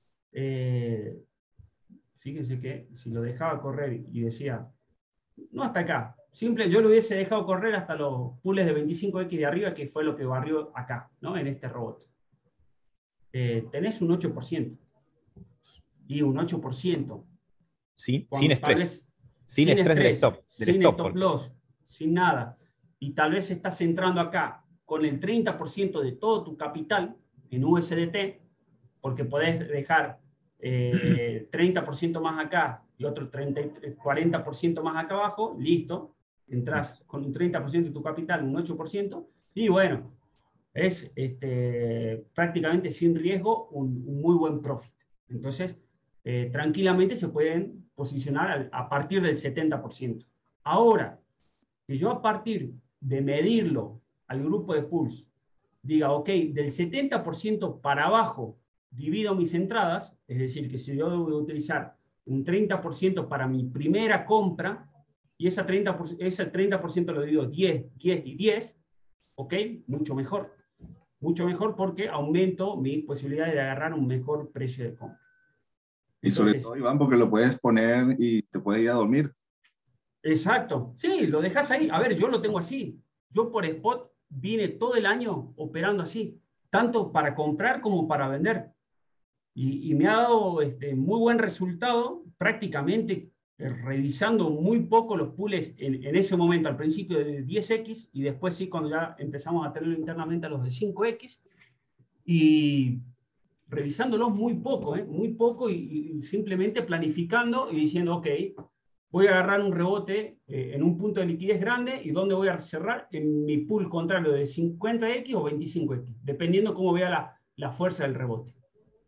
fíjense que si lo dejaba correr y decía, no hasta acá, simple, yo lo hubiese dejado correr hasta los pools de 25X de arriba, que fue lo que barrió acá, ¿no? En este robot. Tenés un 8%. Y un 8%. Sin estrés. Sin estrés del stop. Sin stop loss, sin nada. Y tal vez estás entrando acá con el 30% de todo tu capital en USDT, porque podés dejar 30% más acá y otro 40% más acá abajo, listo. Entrás con un 30% de tu capital, un 8%, y bueno, es prácticamente sin riesgo un muy buen profit. Entonces, tranquilamente se pueden posicionar a partir del 70%. Ahora, que yo a partir de medirlo al grupo de pools, diga, ok, del 70% para abajo divido mis entradas, es decir, que si yo debo utilizar un 30% para mi primera compra, y ese 30% lo divido 10, 10 y 10, ok, mucho mejor. Mucho mejor porque aumento mis posibilidades de agarrar un mejor precio de compra. Y sobre todo, Iván, porque lo puedes poner y te puedes ir a dormir. Exacto. Sí, lo dejas ahí. A ver, yo lo tengo así. Yo por spot vine todo el año operando así, tanto para comprar como para vender. Y me ha dado muy buen resultado, prácticamente revisando muy poco los pools en ese momento, al principio de 10X, y después sí, cuando ya empezamos a tenerlo internamente a los de 5X, y revisándolos muy poco y simplemente planificando y diciendo, ok, voy a agarrar un rebote en un punto de liquidez grande y dónde voy a cerrar en mi pool contrario de 50X o 25X, dependiendo cómo vea la fuerza del rebote.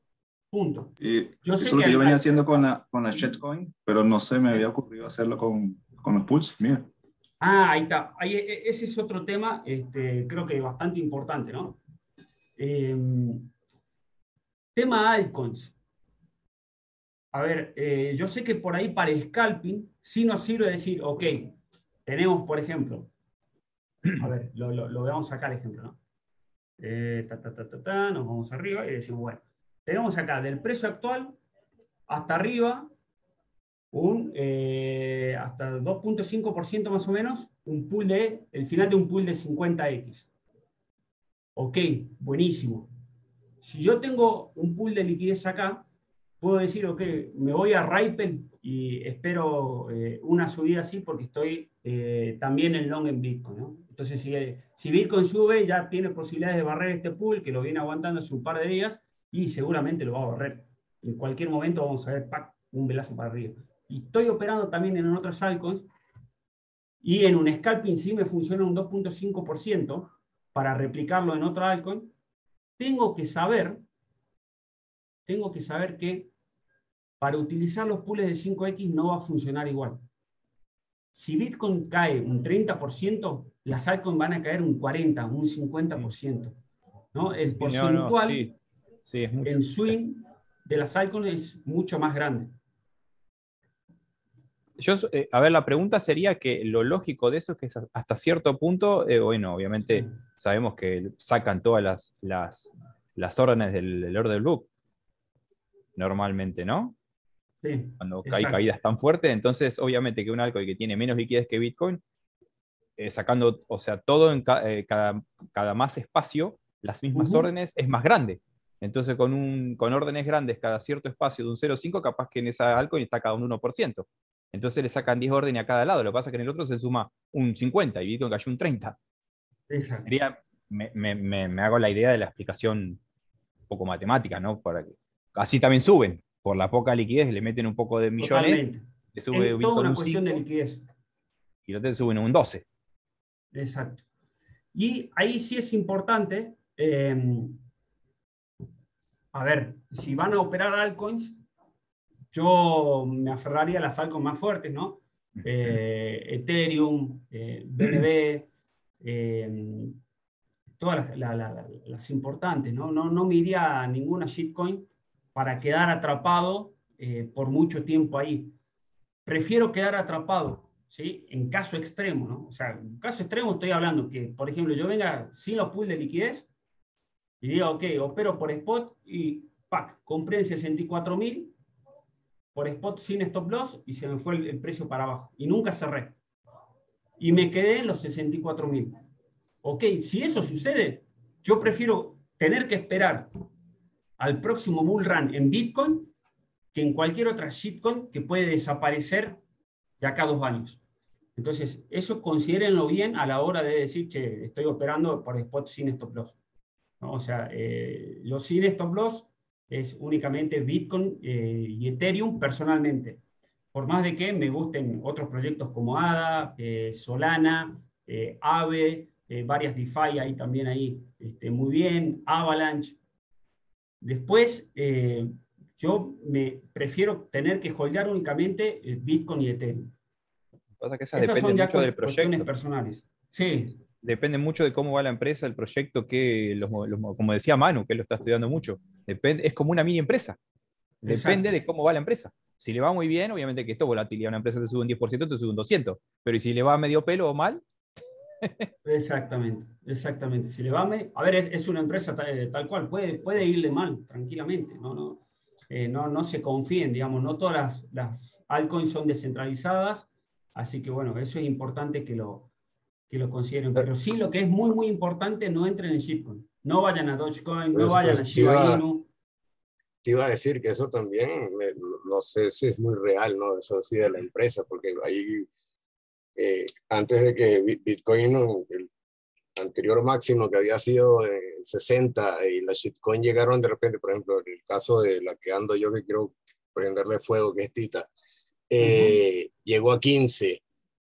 Punto. Yo Eso sé es lo que que yo venía haciendo con la shitcoin, pero no sé, me había ocurrido hacerlo con los pools. Mira. ahí está. Ese es otro tema, creo que bastante importante, ¿no? Eh, tema altcoins. A ver, yo sé que por ahí para scalping sí nos sirve decir, ok, tenemos, por ejemplo, a ver, lo vamos a sacar ejemplo, ¿no? Nos vamos arriba y decimos, bueno, tenemos acá del precio actual hasta arriba hasta 2,5% más o menos, el final de un pool de 50x. Ok, buenísimo. Si yo tengo un pool de liquidez acá, puedo decir, ok, me voy a Ripple y espero una subida así porque estoy también en long en Bitcoin, ¿no? Entonces, si Bitcoin sube, ya tiene posibilidades de barrer este pool que lo viene aguantando hace un par de días y seguramente lo va a barrer. En cualquier momento vamos a ver un velazo para arriba. Y estoy operando también en otros altcoins y en un scalping sí me funciona un 2,5% para replicarlo en otro altcoin. Tengo que saber que para utilizar los pools de 5X no va a funcionar igual. Si Bitcoin cae un 30%, las altcoins van a caer un 40, un 50%. ¿No? El Sí, no, porcentual sí, sí, es mucho. en swing de las altcoins es mucho más grande. A ver, la pregunta sería que lo lógico de eso es que hasta cierto punto, bueno, obviamente Sí, sabemos que sacan todas las órdenes del order book, normalmente, ¿no? sí, Cuando hay exacto. caídas tan fuertes, entonces obviamente que un altcoin que tiene menos liquidez que Bitcoin, sacando, o sea, todo en cada más espacio, las mismas Ujú. órdenes es más grande. Entonces con órdenes grandes cada cierto espacio de un 0,5, capaz que en esa altcoin está cada un 1%. Entonces le sacan 10 órdenes a cada lado. Lo que pasa es que en el otro se suma un 50 y Bitcoin cayó un 30. Exacto. Sería, me hago la idea de la explicación un poco matemática, ¿no? Para que, así también suben. Por la poca liquidez le meten un poco de millones, Totalmente. le sube Es toda Bitcoin una un cuestión de 5 liquidez. y los te suben un 12. Exacto. Y ahí sí es importante, a ver, si van a operar altcoins, yo me aferraría a las altcoins más fuertes, ¿no? Ethereum, BNB, todas las importantes, ¿no? No me iría a ninguna shitcoin para quedar atrapado por mucho tiempo ahí. Prefiero quedar atrapado, ¿sí? En caso extremo, ¿no? O sea, en caso extremo estoy hablando que, por ejemplo, yo venga sin los pools de liquidez y diga, ok, opero por spot y, compré en 64.000 por spot sin stop loss y se me fue el precio para abajo. Y nunca cerré. Y me quedé en los 64.000. Ok, si eso sucede, yo prefiero tener que esperar al próximo bull run en Bitcoin que en cualquier otra shitcoin que puede desaparecer de acá a 2 años. Entonces, eso considérenlo bien a la hora de decir, che, estoy operando por spot sin stop loss, ¿no? O sea, los sin stop loss es únicamente Bitcoin y Ethereum personalmente. Por más de que me gusten otros proyectos como ADA, Solana, Aave, varias DeFi ahí también ahí, muy bien, Avalanche. Después, yo me prefiero tener que holdear únicamente Bitcoin y Ethereum. Lo que pasa es que esas Esas son dependen ya mucho del cuestiones proyecto. personales. Sí, Depende mucho de cómo va la empresa, el proyecto, como decía Manu, que él lo está estudiando mucho. Es como una mini empresa. Depende exacto. de cómo va la empresa. Si le va muy bien, obviamente que esto volatilidad. Una empresa te sube un 10%, te sube un 200%. Pero ¿y si le va medio pelo o mal? Exactamente, exactamente. Si le va a ver, es una empresa tal cual, puede irle mal tranquilamente, no se confíen, digamos, no todas las altcoins son descentralizadas, así que bueno, eso es importante que lo consideren. Pero sí, lo que es muy, muy importante, no entren en shitcoin. No vayan a Dogecoin, no Entonces, vayan a pues Shiba Inu. te iba a decir que eso también, no sé si es muy real, ¿no? Eso sí de la empresa, porque ahí, antes de que Bitcoin, ¿no? El anterior máximo que había sido 60 y la shitcoin llegaron de repente, por ejemplo, en el caso de la que ando yo que quiero prenderle fuego, que es Tita, Ujú. llegó a 15.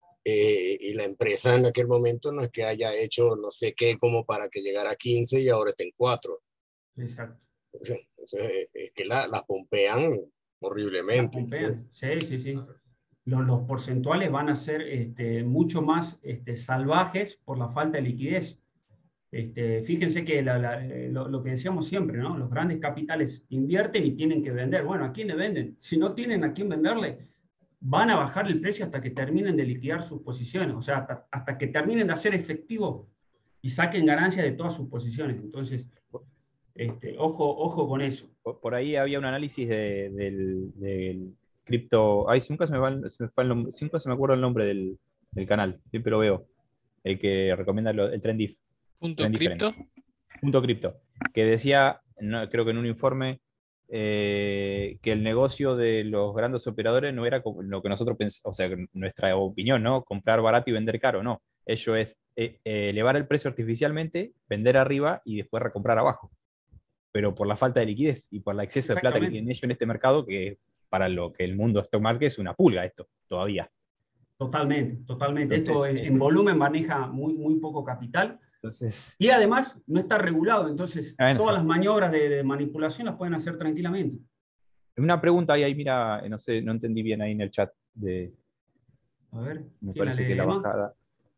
Y la empresa en aquel momento no es que haya hecho no sé qué como para que llegara a 15 y ahora está en 4. Exacto. Es que las pompean horriblemente. Sí. Los porcentuales van a ser mucho más salvajes por la falta de liquidez. Fíjense que lo que decíamos siempre, ¿no? Los grandes capitales invierten y tienen que vender. Bueno, ¿a quién le venden? Si no tienen a quién venderle, van a bajar el precio hasta que terminen de liquidar sus posiciones, o sea, hasta que terminen de hacer efectivo y saquen ganancias de todas sus posiciones. Entonces, ojo con eso. Por ahí había un análisis del cripto. Ay, nunca se me acuerdo el nombre del canal, siempre lo veo. El que recomienda el Trendif. Punto cripto. Punto cripto. Que decía, creo que en un informe, que el negocio de los grandes operadores no era como lo que nosotros pensamos, o sea, nuestra opinión, ¿no? Comprar barato y vender caro, no. Ello es elevar el precio artificialmente, vender arriba y después recomprar abajo. Pero por la falta de liquidez y por el exceso de plata que tienen ellos en este mercado, que para lo que el mundo stock market es una pulga esto, todavía. Totalmente. Entonces, Esto en volumen maneja muy poco capital. Entonces, y además no está regulado, entonces bueno, todas las maniobras de manipulación las pueden hacer tranquilamente. Una pregunta ahí, mira, no sé, no entendí bien ahí en el chat. A ver, me ¿quién parece la lee, que la Emma? bajada.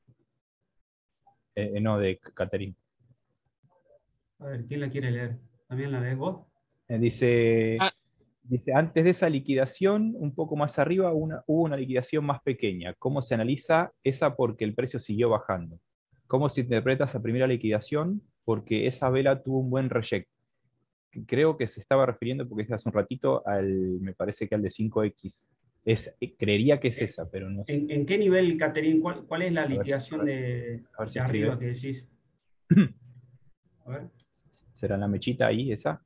No, de Catherine. A ver, ¿quién la quiere leer? ¿También la lees vos? Dice, antes de esa liquidación, un poco más arriba, hubo una liquidación más pequeña. ¿Cómo se analiza esa? Porque el precio siguió bajando. ¿Cómo se interpreta esa primera liquidación? Porque esa vela tuvo un buen reject. Creo que se estaba refiriendo, porque hace un ratito, me parece que al de 5X. Creería que es esa, pero no sé. ¿En qué nivel, Caterín? ¿Cuál es la liquidación a de ver si arriba escribe. que decís? A ver. ¿Será la mechita ahí, esa?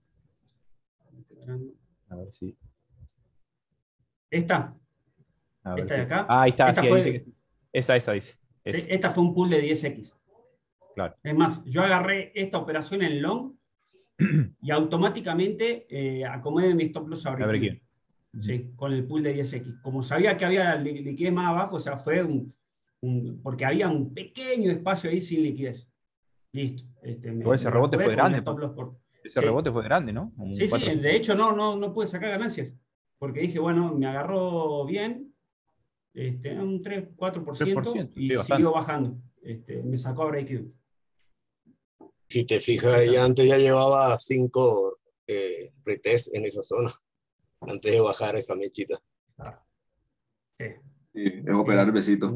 A ver si. ¿Esta? A ver ¿Esta de si. acá? Ahí está, Esta sí, fue, ahí dice que esa dice. sí, esta fue un pool de 10X. Claro. Es más, yo agarré esta operación en long y automáticamente acomodé mi stop loss a break-even. Sí, con el pool de 10X. Como sabía que había liquidez más abajo, o sea, fue porque había un pequeño espacio ahí sin liquidez. Listo. Ese rebote fue grande. Ese rebote fue grande, ¿no? Sí, de hecho no pude sacar ganancias. Porque dije, bueno, me agarró bien, un 3-4% y siguió bajando. Me sacó a break-even. Si te fijas, ella antes ya llevaba 5 retest en esa zona, antes de bajar esa mechita. Sí. Sí, es operar el besito.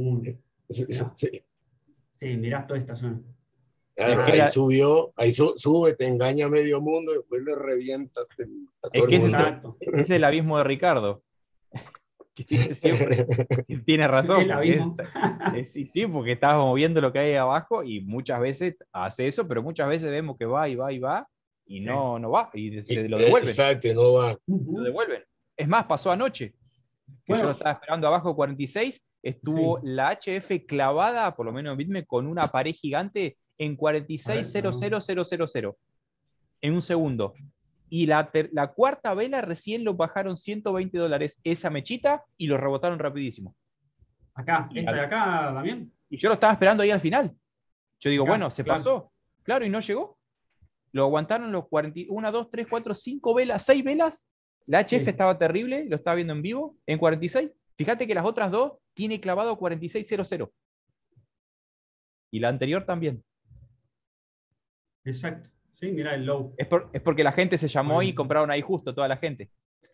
Sí, mirá toda esta zona. Claro, ahí subió, ahí sube, te engaña a medio mundo y después le revienta a todo el mundo. Exacto. Ese es el abismo de Ricardo. Que dice siempre. Tiene razón. Sí, porque estábamos viendo lo que hay abajo y muchas veces hace eso, pero muchas veces vemos que va y va y va y no va y se lo devuelven. Exacto, no va. Lo devuelven. Es más, pasó anoche, que yo lo estaba esperando abajo 46, estuvo la HF clavada, por lo menos en Bitme, con una pared gigante en 46.00000 en un segundo. Y la cuarta vela recién lo bajaron $120 esa mechita y lo rebotaron rapidísimo. Acá, esta de acá, Damián. Y yo lo estaba esperando ahí al final. Yo digo, bueno, se pasó. Claro, y no llegó. Lo aguantaron los 1, 2, 3, 4, 5 velas, 6 velas. La HF estaba terrible, lo estaba viendo en vivo, en 46. Fíjate que las otras dos tiene clavado 46.00. Y la anterior también. Exacto. Sí, mira el low. Es porque la gente se llamó y compraron ahí justo, toda la gente.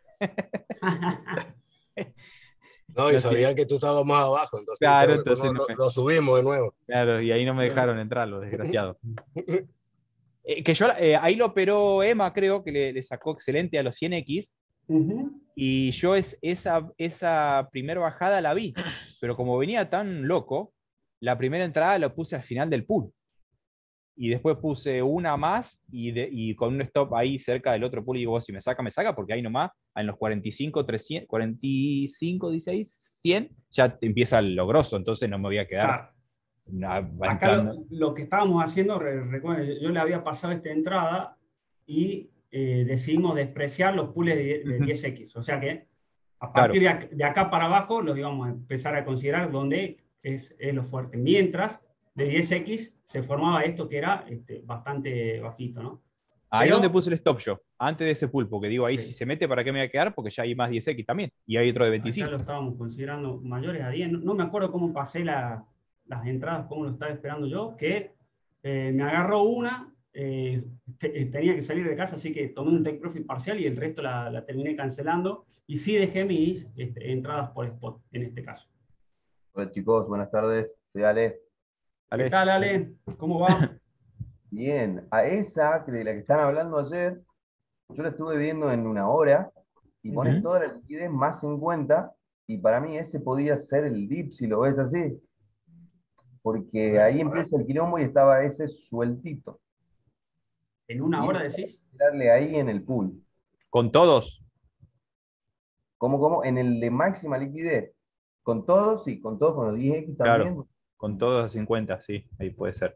No, y sabían que tú estabas más abajo, entonces, claro, entonces lo subimos de nuevo. Claro, y ahí no me dejaron entrar, los desgraciados. Que yo ahí lo operó Emma, creo que le sacó excelente a los 100X. Y yo esa primera bajada la vi, pero como venía tan loco, la primera entrada la puse al final del pool. Y después puse una más y con un stop ahí cerca del otro pool y digo, si me saca, porque ahí nomás, en los 45, 300, 45, 16, 100, ya empieza lo grosso, entonces no me voy a quedar. Acá lo que estábamos haciendo, recuerden, yo le había pasado esta entrada y decidimos despreciar los pools de 10X. O sea que a partir de acá para abajo los íbamos a empezar a considerar donde es lo fuerte. Mientras de 10X se formaba esto que era bastante bajito, ¿no? Ahí donde puse el stop yo. antes de ese pool, porque digo, ahí Sí. si se mete, ¿para qué me voy a quedar? Porque ya hay más 10X también, y hay otro de Acá 25. lo estábamos considerando mayores a 10. No, no me acuerdo cómo pasé las entradas, cómo lo estaba esperando yo, que me agarró una, tenía que salir de casa, así que tomé un take profit parcial y el resto la terminé cancelando. Y sí dejé mis entradas por spot, en este caso. Hola chicos, buenas tardes. Soy Ale. ¿Qué Ale, tal, Ale? ¿Cómo va? Bien, a esa de la que están hablando ayer, yo la estuve viendo en una hora y pones Ujú. toda la liquidez más 50 y para mí ese podía ser el dip si lo ves así, porque ahí empieza el quilombo y estaba ese sueltito. ¿En una Y hora ese hay decís? que tirarle ahí en el pool. Con todos. ¿Cómo? En el de máxima liquidez. Con todos, sí, con todos, con los 10X Claro, también. con todos a 50, sí, ahí puede ser.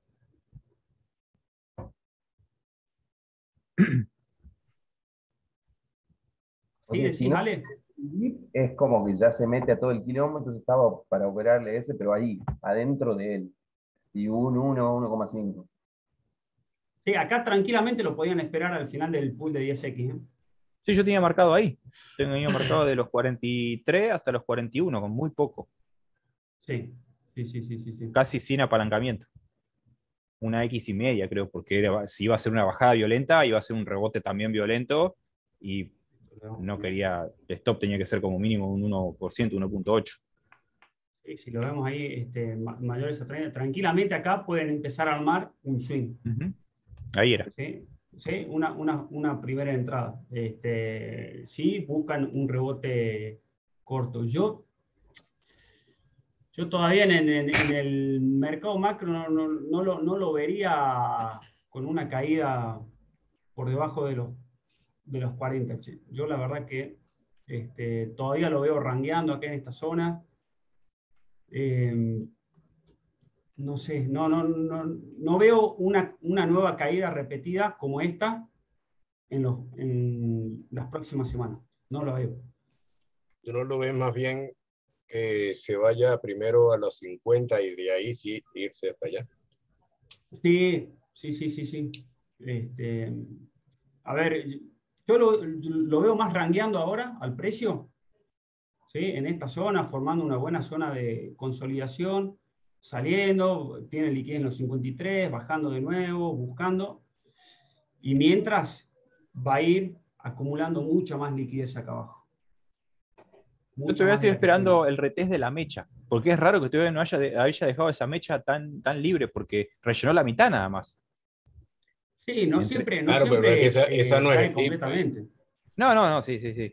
¿Sí Porque si decís, no, Ale? el dip es como que ya se mete a todo el quilombo, entonces estaba para operarle ese, pero ahí, adentro de él. Y un 1,5. Sí, acá tranquilamente lo podían esperar al final del pool de 10X. Sí, yo tenía marcado ahí. Tengo marcado de los 43 hasta los 41, con muy poco. Sí, sí, sí, sí, sí, sí. Casi sin apalancamiento. Una X y media, creo, porque si iba a ser una bajada violenta, iba a ser un rebote también violento, y no quería, el stop tenía que ser como mínimo un 1%, 1,8. Sí, si lo vemos ahí, mayores a 30, tranquilamente acá pueden empezar a armar un swing. Ujú. Ahí era. ¿Sí? ¿Sí? Una primera entrada. Sí, buscan un rebote corto. Yo todavía en el mercado macro no lo vería con una caída por debajo de los 40. Che. Yo la verdad que todavía lo veo rangueando acá en esta zona. Eh, no sé, no veo una nueva caída repetida como esta en las próximas semanas. No lo veo. ¿Tú no lo ves más bien que se vaya primero a los 50 y de ahí sí irse hasta allá? Sí, sí, sí, sí, sí. A ver, yo lo veo más rangueando ahora al precio, ¿sí? En esta zona, formando una buena zona de consolidación, saliendo, tiene liquidez en los 53, bajando de nuevo, buscando, y mientras va a ir acumulando mucha más liquidez acá abajo. Yo Mucha todavía más de estoy la que tiene. esperando el retest de la mecha, porque es raro que todavía no haya dejado esa mecha tan libre, porque rellenó la mitad nada más. Sí, no Entre... siempre, no Claro, pero es que siempre esa no es cae el dip, pues. completamente. No, sí.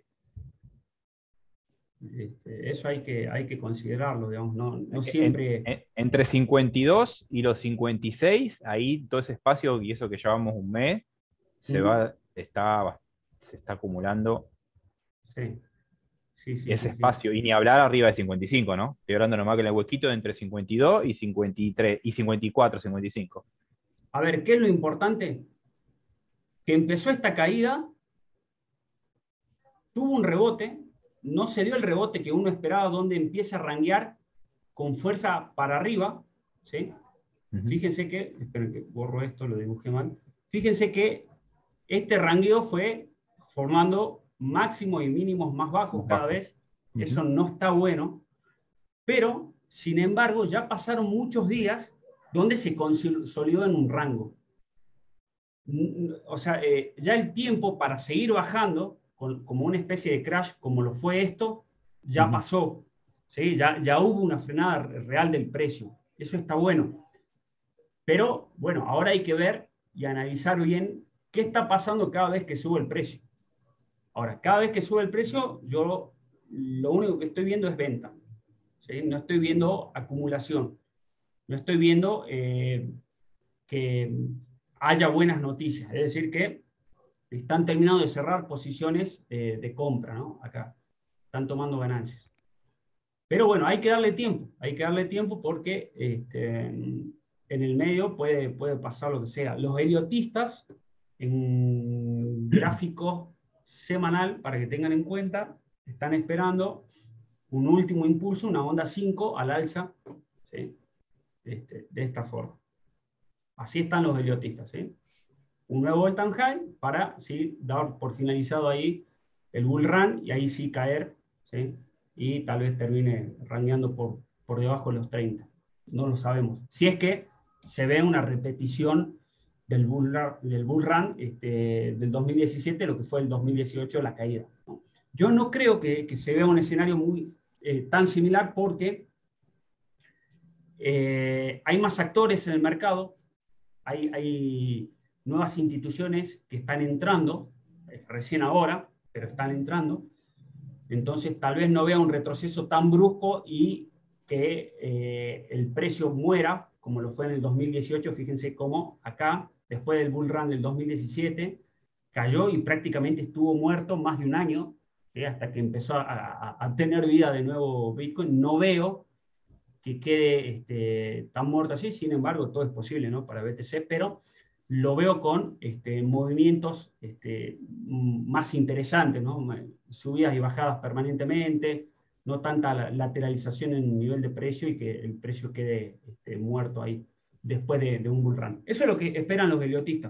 Eso hay que considerarlo, digamos, no En- siempre. entre 52 y los 56, ahí todo ese espacio, y eso que llevamos un mes, Ujú. se está acumulando Sí, sí, sí, ese sí, sí. espacio, y ni hablar arriba de 55, ¿no? Estoy hablando nomás que en el huequito de entre 52 y 53, y 54, 55. A ver, ¿qué es lo importante? Que empezó esta caída, tuvo un rebote, no se dio el rebote que uno esperaba, donde empieza a ranguear con fuerza para arriba, ¿sí? Ujú. Fíjense que, esperen que borro esto, lo dibujé mal. Fíjense que este rangueo fue formando máximos y mínimos más bajos Más cada bajo. vez. Ujú. Eso no está bueno, pero sin embargo ya pasaron muchos días donde se consolidó en un rango. O sea, ya el tiempo para seguir bajando, como una especie de crash, como lo fue esto, ya Ujú. pasó. ¿Sí? Ya hubo una frenada real del precio. Eso está bueno. Pero bueno, ahora hay que ver y analizar bien qué está pasando cada vez que sube el precio. Ahora, cada vez que sube el precio, yo lo único que estoy viendo es venta. ¿Sí? No estoy viendo acumulación. No estoy viendo que haya buenas noticias. Es decir, que están terminando de cerrar posiciones de compra, ¿no? Acá. Están tomando ganancias. Pero bueno, hay que darle tiempo porque en el medio puede pasar lo que sea. Los heliotistas, en gráfico semanal, para que tengan en cuenta, están esperando un último impulso, una onda 5 al alza, ¿sí? De esta forma. Así están los heliotistas, ¿sí? un nuevo all-time high para ¿sí? dar por finalizado ahí el bull run y ahí sí caer, ¿sí? Y tal vez termine rangueando por debajo de los 30. No lo sabemos. Si es que se ve una repetición del bull run del 2017, lo que fue el 2018, la caída, ¿no? Yo no creo que se vea un escenario tan similar porque hay más actores en el mercado, hay nuevas instituciones que están entrando, recién ahora, pero están entrando. Entonces tal vez no vea un retroceso tan brusco y que el precio muera, como lo fue en el 2018. Fíjense cómo acá, después del bull run del 2017, cayó y prácticamente estuvo muerto más de un año, hasta que empezó a tener vida de nuevo Bitcoin. No veo que quede tan muerto así, sin embargo, todo es posible, ¿no? Para BTC, pero lo veo con movimientos más interesantes, ¿no? Subidas y bajadas permanentemente, no tanta lateralización en el nivel de precio y que el precio quede muerto ahí después de un bull run. Eso es lo que esperan los heliotistas.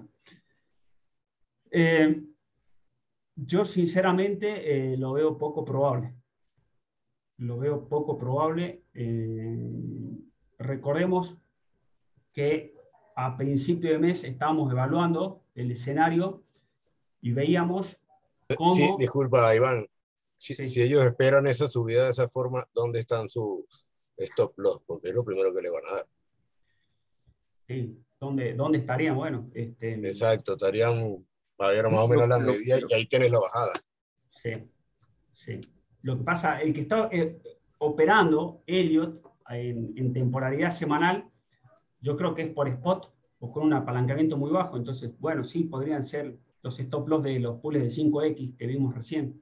Yo sinceramente lo veo poco probable. Lo veo poco probable. Recordemos que a principio de mes estábamos evaluando el escenario y veíamos cómo... Sí, disculpa, Iván. Si Sí. ellos esperan esa subida de esa forma, ¿dónde están sus stop loss? Porque es lo primero que le van a dar. Sí. ¿Dónde estarían? Bueno, Exacto, estarían a ver más o menos la medida y ahí tienes la bajada. sí, sí. Lo que pasa, el que está operando Elliott en temporalidad semanal, yo creo que es por spot o con un apalancamiento muy bajo. Entonces, bueno, sí, podrían ser los stop loss de los pools de 5X que vimos recién.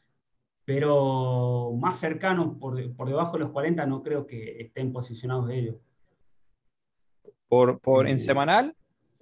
Pero más cercanos, por debajo de los 40, no creo que estén posicionados ellos. En semanal,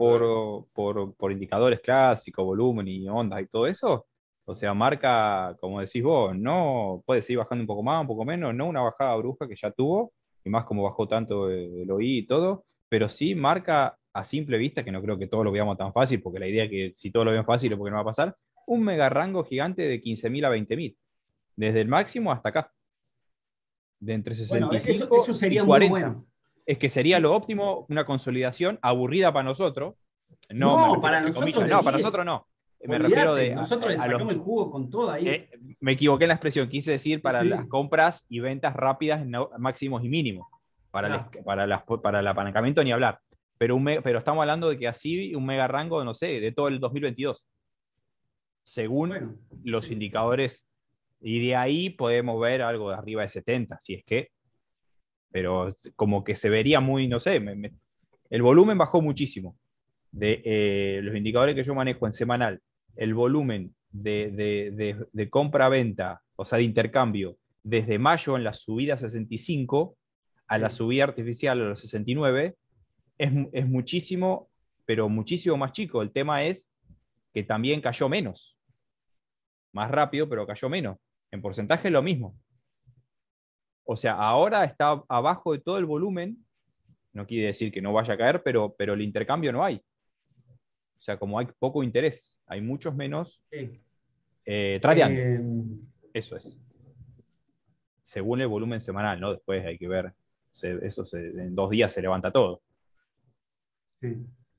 por indicadores clásicos, volumen y ondas y todo eso, o sea, marca, como decís vos, no puede seguir bajando un poco más, un poco menos, no una bajada brusca que ya tuvo, y más como bajó tanto el OI y todo, pero sí marca a simple vista, que no creo que todos lo veamos tan fácil, porque la idea es que si todos lo ven fácil es porque no va a pasar, un mega rango gigante de 15.000 a 20.000, desde el máximo hasta acá, de entre Bueno, 65 eso y sería muy 40. bueno. Es que sería lo óptimo, una consolidación aburrida para nosotros. No, me No, refiero para entre nosotros comillas. de No, para 10. nosotros no. Me refiero Olvídate, nosotros le a los. sacamos el jugo con todo ahí. Me equivoqué en la expresión, quise decir para Sí. las compras y ventas rápidas en máximos y mínimos. Para el apalancamiento ni hablar. Pero estamos hablando de que así un mega rango, no sé, de todo el 2022. Según los indicadores. Y de ahí podemos ver algo de arriba de 70, si es que. Pero como que se vería muy, no sé, el volumen bajó muchísimo. De los indicadores que yo manejo en semanal, el volumen de compra-venta, o sea, de intercambio, desde mayo en la subida a 65 a la subida artificial a los 69, es muchísimo, pero muchísimo más chico. El tema es que también cayó menos. Más rápido, pero cayó menos. En porcentaje es lo mismo. O sea, ahora está abajo de todo el volumen, no quiere decir que no vaya a caer, pero el intercambio no hay. O sea, como hay poco interés, hay muchos menos tradeando. Eso es. Según el volumen semanal, ¿no? Después hay que ver, en 2 días se levanta todo. Sí.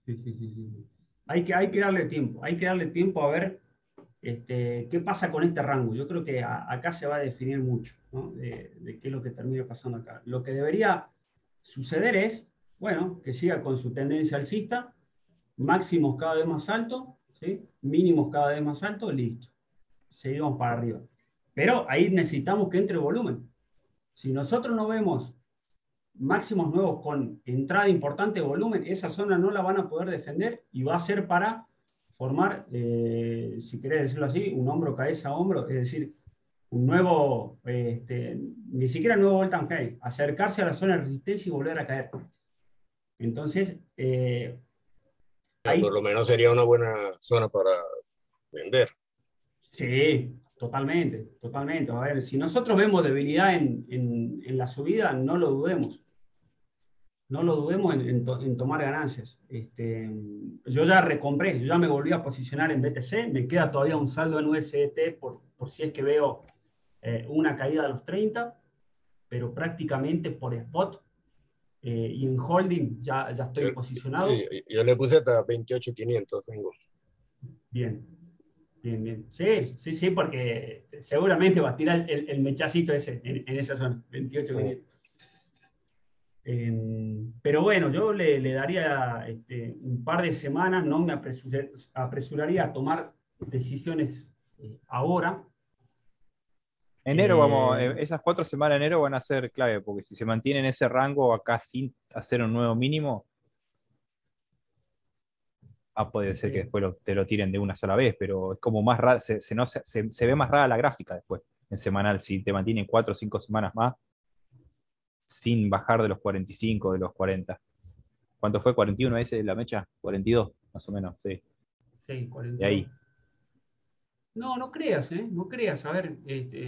Hay que darle tiempo a ver qué pasa con este rango. Yo creo que acá se va a definir mucho, ¿no? de qué es lo que termina pasando acá. Lo que debería suceder es, bueno, que siga con su tendencia alcista, máximos cada vez más altos, ¿sí? Mínimos cada vez más altos, listo. Seguimos para arriba. Pero ahí necesitamos que entre volumen. Si nosotros no vemos máximos nuevos con entrada importante de volumen, esa zona no la van a poder defender y va a ser para formar, si querés decirlo así, un hombro, cabeza, hombro, es decir, un nuevo, ni siquiera nuevo all-time high, acercarse a la zona de resistencia y volver a caer. Entonces, Por lo menos sería una buena zona para vender. Sí, totalmente. A ver, si nosotros vemos debilidad en la subida, no lo dudemos. no lo dudemos en tomar ganancias. Yo ya recompré, yo ya me volví a posicionar en BTC, me queda todavía un saldo en USDT por si es que veo una caída de los 30, pero prácticamente por spot y en holding ya estoy posicionado. Sí, yo le puse hasta 28.500, tengo. Bien. Sí, porque seguramente va a tirar el mechacito ese en esa zona, 28. Pero bueno, yo le daría un par de semanas, no me apresuraría a tomar decisiones ahora. Enero esas 4 semanas de enero van a ser clave, porque si se mantiene en ese rango acá sin hacer un nuevo mínimo, puede ser que después te lo tiren de una sola vez, pero es como más raro, se ve más rara la gráfica después, en semanal, si te mantienen 4 o 5 semanas más, sin bajar de los 45, de los 40. ¿Cuánto fue? ¿41 ese la mecha? 42, más o menos, sí. Sí, 42. De ahí. No creas, no creas. A ver,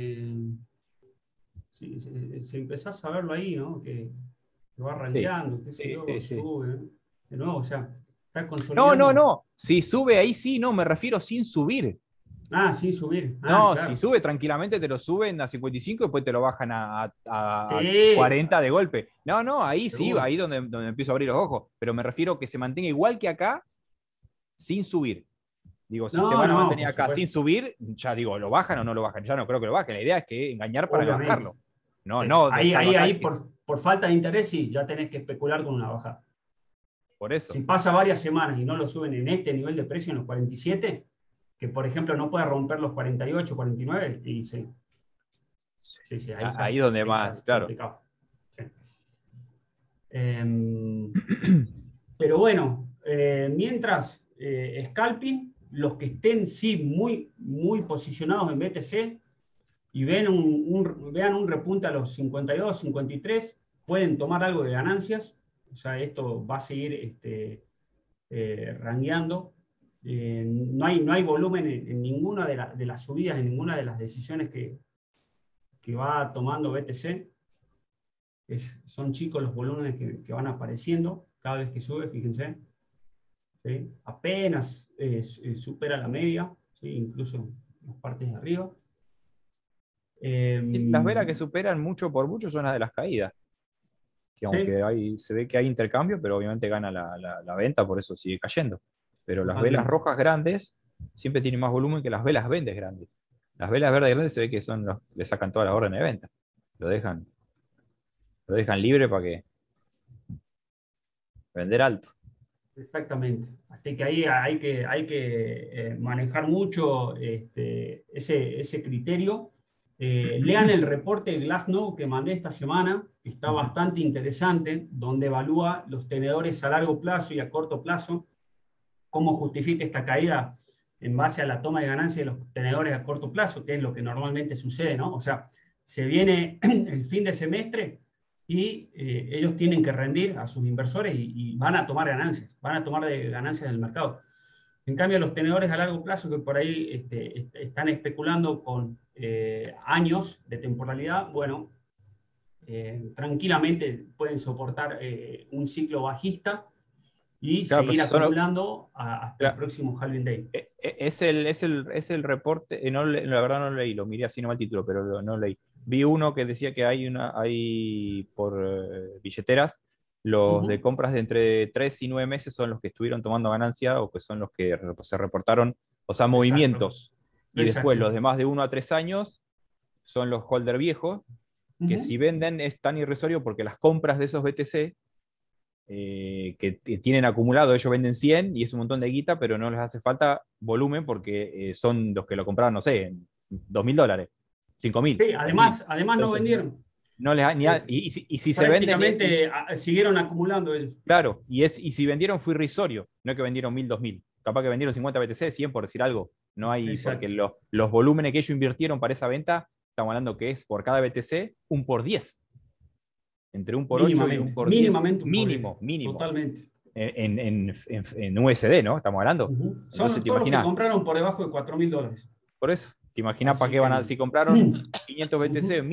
si empezás a verlo ahí, ¿no? Que va rankeando, qué sé yo, sube. De nuevo, o sea, está consolidando. No. Si sube ahí, sí, no, me refiero sin subir. Sin subir. No, claro. Si sube tranquilamente te lo suben a 55 y después te lo bajan a Sí. 40 de golpe. No, ahí Seguro. sí, ahí donde empiezo a abrir los ojos. Pero me refiero que se mantenga igual que acá, sin subir. Digo, si se van a mantener acá sin subir, ya digo, ¿lo bajan o no lo bajan? Ya no creo que lo bajen. La idea es que engañar para Obviamente. bajarlo. No, Sí. no. Ahí por falta de interés, sí, ya tenés que especular con una bajada. Por eso. Si pasa varias semanas y no lo suben en este nivel de precio, en los 47, que por ejemplo no puede romper los 48, 49, y sí. Sí, ahí donde más, claro. Sí. Pero bueno, mientras scalping, los que estén sí muy, muy posicionados en BTC y vean un repunte a los 52, 53, pueden tomar algo de ganancias. O sea, esto va a seguir rangueando. No hay volumen en ninguna de las subidas, en ninguna de las decisiones que va tomando BTC. Son chicos los volúmenes que van apareciendo cada vez que sube, fíjense. ¿Sí? Apenas supera la media, ¿sí? Incluso en las partes de arriba. Las velas que superan mucho por mucho son las de las caídas. Que aunque se ve que hay intercambio, pero obviamente gana la venta, por eso sigue cayendo. Pero las velas rojas grandes siempre tienen más volumen que las velas verdes grandes. Las velas verdes grandes se ve que le sacan todas las órdenes de venta. Lo dejan libre para que vender alto. Exactamente. Así que ahí hay que manejar mucho ese criterio. Lean el reporte de Glassnode que mandé esta semana, que está bastante interesante, donde evalúa los tenedores a largo plazo y a corto plazo, cómo justifica esta caída en base a la toma de ganancia de los tenedores a corto plazo, que es lo que normalmente sucede, ¿no? O sea, se viene el fin de semestre y ellos tienen que rendir a sus inversores y van a tomar ganancias, van a tomar ganancias del mercado. En cambio, los tenedores a largo plazo que por ahí están especulando con años de temporalidad, bueno, tranquilamente pueden soportar un ciclo bajista y seguir acumulando hasta el próximo halving day. Es el reporte, la verdad no lo leí, lo miré así nomás el título, pero no lo leí. Vi uno que decía que hay por billeteras, los de compras de entre 3 y 9 meses son los que estuvieron tomando ganancia o que son los que se reportaron, o sea, movimientos. Y después los de más de 1 a 3 años son los holder viejos, que si venden es tan irrisorio porque las compras de esos BTC que tienen acumulado, ellos venden 100 y es un montón de guita, pero no les hace falta volumen porque son los que lo compraron, no sé, en $2.000, 5.000. Sí, además no vendieron. No les y si se venden. Prácticamente siguieron acumulando ellos. Claro, y si vendieron fue irrisorio, no es que vendieron 1.000, 2.000. Capaz que vendieron 50 BTC, 100 por decir algo. No hay, exacto. Porque los volúmenes que ellos invirtieron para esa venta, estamos hablando que es por cada BTC 1 por 10. Entre 1 por 8 y 1 por 10. Mínimo. Totalmente. En USD, ¿no? Estamos hablando. Son todos los que compraron por debajo de $4.000. Por eso, te imaginas para qué van a. Si compraron 500 BTC, 1.000,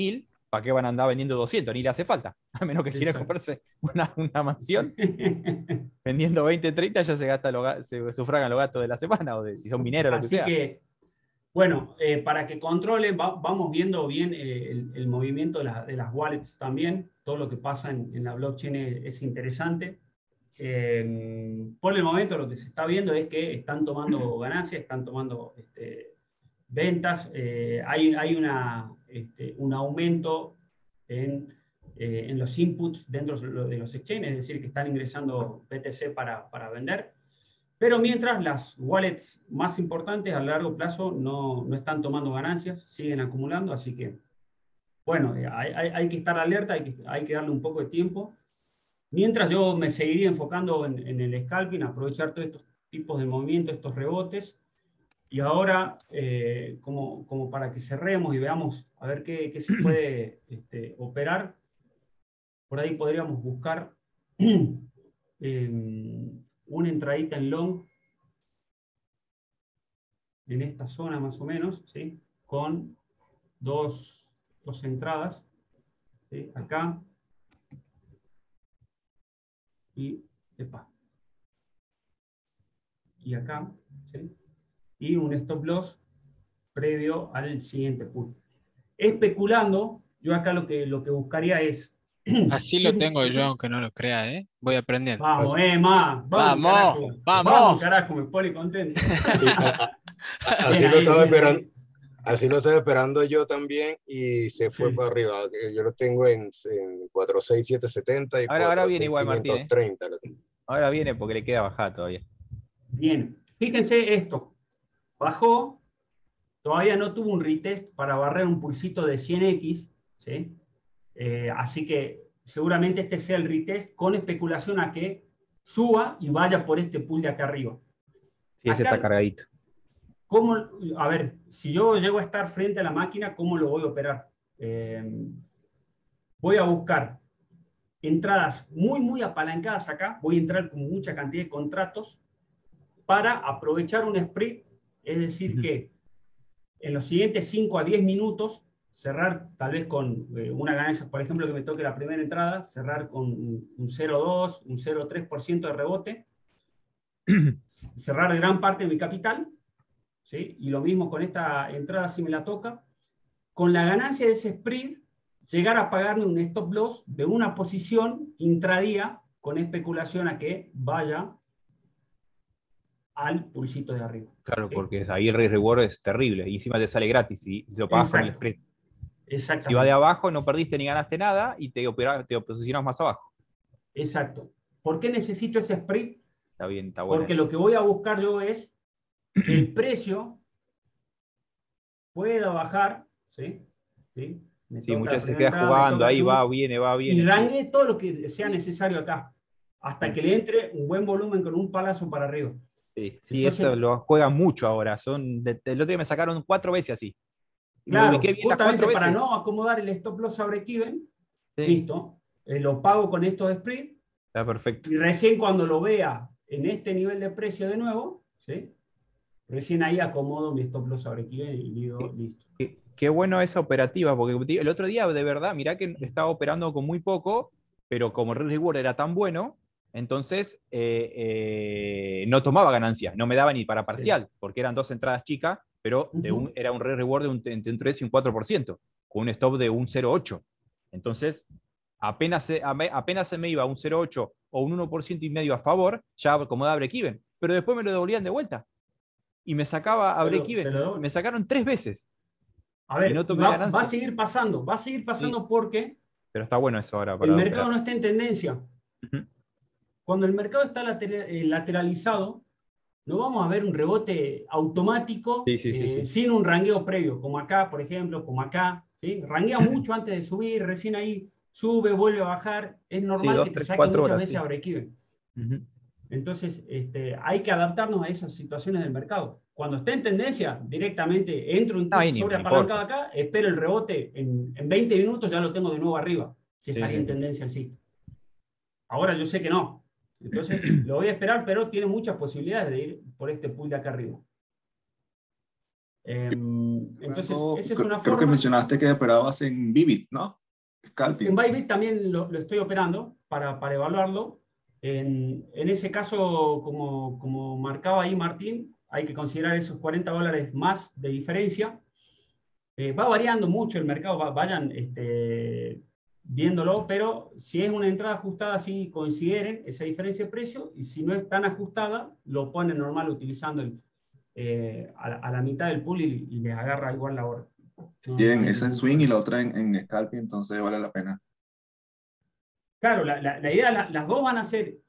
¿para qué van a andar vendiendo 200? Ni le hace falta. A menos que quiera comprarse una mansión. Vendiendo 20, 30 ya se sufragan los gastos de la semana, o si son mineros o lo que sea. Así que, bueno, para que controlen, vamos viendo bien el movimiento de las wallets también. Todo lo que pasa en la blockchain es interesante. Por el momento lo que se está viendo es que están tomando ganancias, están tomando ventas. Hay un aumento en los inputs dentro de los exchanges, es decir, que están ingresando BTC para vender. Pero mientras las wallets más importantes a largo plazo no están tomando ganancias, siguen acumulando, así que, bueno, hay que estar alerta, hay que darle un poco de tiempo. Mientras yo me seguiría enfocando en el scalping, aprovechar todos estos tipos de movimientos, estos rebotes. Y ahora, como para que cerremos y veamos a ver qué se puede operar, por ahí podríamos buscar una entradita en long en esta zona más o menos, ¿sí? Con dos entradas, ¿sí? Acá y acá, ¿sí? Y un stop loss previo al siguiente punto. Especulando, yo acá lo que buscaría es... Así lo tengo yo, aunque no lo crea, ¿eh? Voy aprendiendo. Vamos, vamos, vamos, vamos, carajo, me pone contento. Sí, así lo estaba esperando. Así lo estaba esperando yo también y se fue para arriba. Yo lo tengo en 46770 y ahora viene igual, Martín. 530. Ahora viene porque le queda bajada todavía. Bien, fíjense esto. Bajó, todavía no tuvo un retest para barrer un pulsito de 100X, ¿sí? Así que seguramente este sea el retest con especulación a que suba y vaya por este pool de acá arriba. Sí, ese está cargadito. A ver, si yo llego a estar frente a la máquina, ¿cómo lo voy a operar? Voy a buscar entradas muy apalancadas acá. Voy a entrar con mucha cantidad de contratos para aprovechar un spread. Es decir, que en los siguientes 5 a 10 minutos cerrar tal vez con una ganancia, por ejemplo, que me toque la primera entrada, cerrar con un 0,2, un 0,3% de rebote, cerrar gran parte de mi capital, ¿sí? Y lo mismo con esta entrada si me la toca, con la ganancia de ese spread, llegar a pagarme un stop loss de una posición intradía con especulación a que vaya al pulsito de arriba. Claro, ¿Sí? porque ahí el risk reward es terrible y encima te sale gratis y lo pagas con el spread. Si va de abajo no perdiste ni ganaste nada y te posicionas más abajo. Exacto. ¿Por qué necesito ese spread? Está bien, está bueno. Porque lo que voy a buscar yo es que el precio pueda bajar, ¿sí? ¿Sí? Sí, muchas veces se queda jugando, ahí va, viene. Y rangue todo lo que sea necesario acá, hasta que le entre un buen volumen con un palazo para arriba. Sí, entonces, eso lo juegan mucho ahora. El otro día me sacaron 4 veces así. Claro, justamente para no acomodar el stop loss a break-even, listo, lo pago con estos spreads. Está perfecto. Y recién cuando lo vea en este nivel de precio de nuevo, ¿sí? Recién ahí acomodo mi stop loss a break-even y digo, listo. Qué bueno esa operativa, porque el otro día, de verdad, mirá que estaba operando con muy poco, pero como el risk reward era tan bueno, entonces no tomaba ganancias, no me daba ni para parcial, porque eran 2 entradas chicas, pero era un risk reward entre un 3 y un 4%, con un stop de un 0,8. Entonces, apenas se me iba un 0,8 o un 1,5% a favor, ya acomodaba break-even, pero después me lo devolvían de vuelta. Y me sacaba a break-even. Me sacaron 3 veces. A ver, no va a seguir pasando sí, porque... Pero está bueno eso ahora. El mercado no está en tendencia. Cuando el mercado está lateralizado, no vamos a ver un rebote automático sin un rangueo previo, como acá, por ejemplo, como acá. ¿Sí? Ranguea mucho antes de subir, recién ahí sube, vuelve a bajar. Es normal que te saque muchas veces a break-even. Entonces, hay que adaptarnos a esas situaciones del mercado. Cuando esté en tendencia, directamente entro incluso sobre apalancado acá, espero el rebote, en 20 minutos ya lo tengo de nuevo arriba, si estaría en tendencia alcista. Ahora yo sé que no. Entonces, lo voy a esperar, pero tiene muchas posibilidades de ir por este pool de acá arriba. Entonces, esa es una forma. Creo que mencionaste que operabas en Bybit, ¿no? Scalping. En Bybit también lo estoy operando para evaluarlo. En ese caso, como marcaba ahí Martín, hay que considerar esos $40 más de diferencia. Va variando mucho el mercado, vayan viéndolo, pero si es una entrada ajustada, sí consideren esa diferencia de precio, y si no es tan ajustada, lo ponen normal utilizando a la mitad del pool y les agarra igual la hora. Bien, esa en swing y la otra en scalping, entonces vale la pena. Claro, la idea, las dos van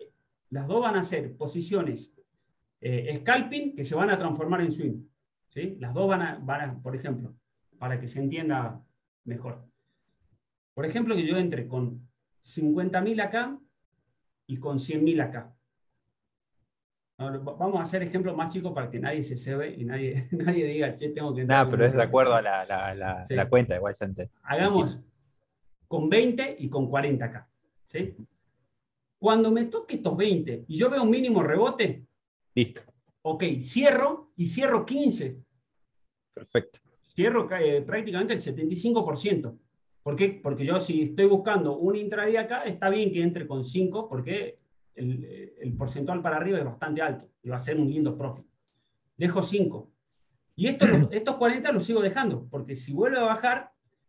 a ser posiciones scalping que se van a transformar en swing. ¿Sí? Las dos van a, por ejemplo, para que se entienda mejor. Por ejemplo, que yo entre con 50.000 acá y con 100.000 acá. Ahora, vamos a hacer ejemplos más chicos para que nadie se cebe y nadie diga, che, tengo que entrar. Nada, pero es de acuerdo a Sí. la cuenta, igual ya Hagamos con 20 y con 40 acá. ¿Sí? Cuando me toque estos 20 y yo veo un mínimo rebote, listo. Ok, cierro y cierro 15. Perfecto. Cierro prácticamente el 75%. ¿Por qué? Porque yo si estoy buscando un intraday acá, está bien que entre con 5 porque el porcentual para arriba es bastante alto y va a ser un lindo profit. Dejo 5. Y estos 40 los sigo dejando, porque si vuelve a bajar,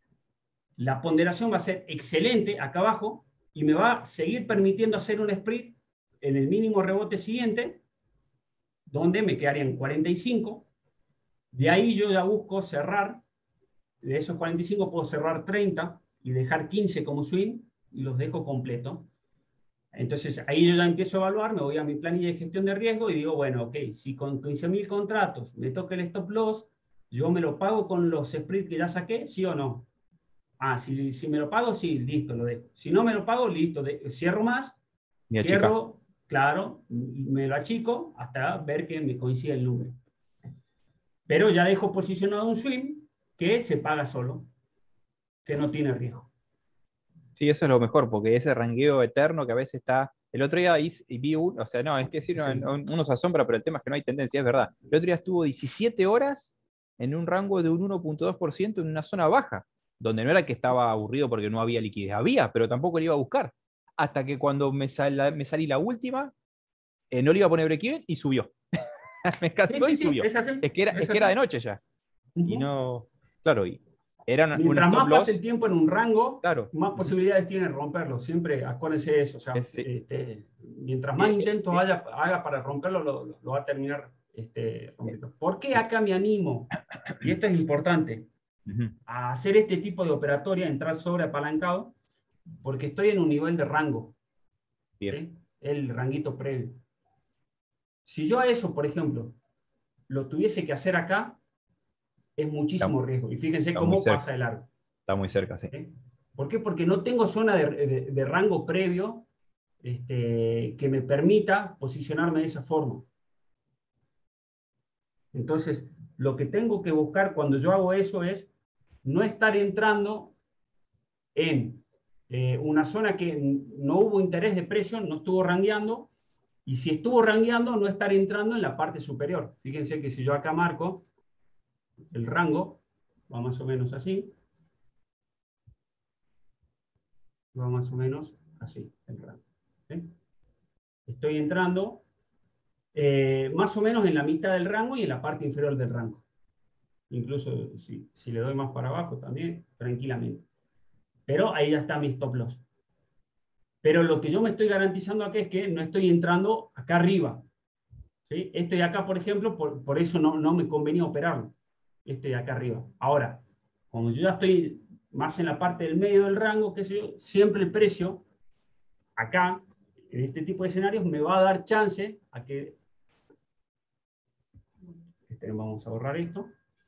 la ponderación va a ser excelente acá abajo y me va a seguir permitiendo hacer un split en el mínimo rebote siguiente, donde me quedarían 45. De ahí yo ya busco cerrar, de esos 45 puedo cerrar 30 y dejar 15 como swing y los dejo completo. Entonces ahí yo ya empiezo a evaluar, me voy a mi planilla de gestión de riesgo y digo, bueno, ok, si con 15.000 contratos me toca el stop loss, yo me lo pago con los splits que ya saqué, ¿sí o no? Ah, si me lo pago, sí, listo, lo dejo. Si no me lo pago, listo, cierro más, cierro, claro, me lo achico hasta ver que me coincide el número. Pero ya dejo posicionado un swing que se paga solo, que no tiene riesgo. Sí, eso es lo mejor, porque ese rangueo eterno que a veces está. El otro día vi o sea, no, es que sí, uno se asombra, pero el tema es que no hay tendencia, es verdad. El otro día estuvo 17 horas en un rango de un 1.2% en una zona baja, donde no era que estaba aburrido porque no había liquidez, había, pero tampoco le iba a buscar. Hasta que cuando me salí la última, no le iba a poner break-even y subió. Me cansó y subió. Es que era de noche ya. Y no, claro, mientras más pase el tiempo en un rango, claro, más posibilidades tiene de romperlo. Siempre acuérdense de eso. O sea, mientras más intentos haga para romperlo, lo va a terminar rompiendo. ¿Por qué acá me animo? Y esto es importante. A hacer este tipo de operatoria, entrar sobre apalancado, porque estoy en un nivel de rango. ¿Sí? El ranguito previo. Si yo a eso, por ejemplo, lo tuviese que hacer acá, es muchísimo riesgo. Y fíjense cómo pasa de largo. Está muy cerca, sí. ¿Por qué? Porque no tengo zona de rango previo que me permita posicionarme de esa forma. Entonces, lo que tengo que buscar cuando yo hago eso es no estar entrando en una zona que no hubo interés de precio, no estuvo rangueando, y si estuvo rangueando, no estar entrando en la parte superior. Fíjense que si yo acá marco el rango, va más o menos así, va más o menos así el rango. ¿Sí? Estoy entrando más o menos en la mitad del rango y en la parte inferior del rango. Incluso si le doy más para abajo también, tranquilamente. Pero ahí ya está mi stop loss. Pero lo que yo me estoy garantizando acá es que no estoy entrando acá arriba. ¿Sí? Este de acá, por ejemplo, por eso no me convenía operarlo. Este de acá arriba. Ahora, como yo ya estoy más en la parte del medio del rango, qué sé yo, siempre el precio acá, en este tipo de escenarios, me va a dar chance a que... Vamos a borrar esto.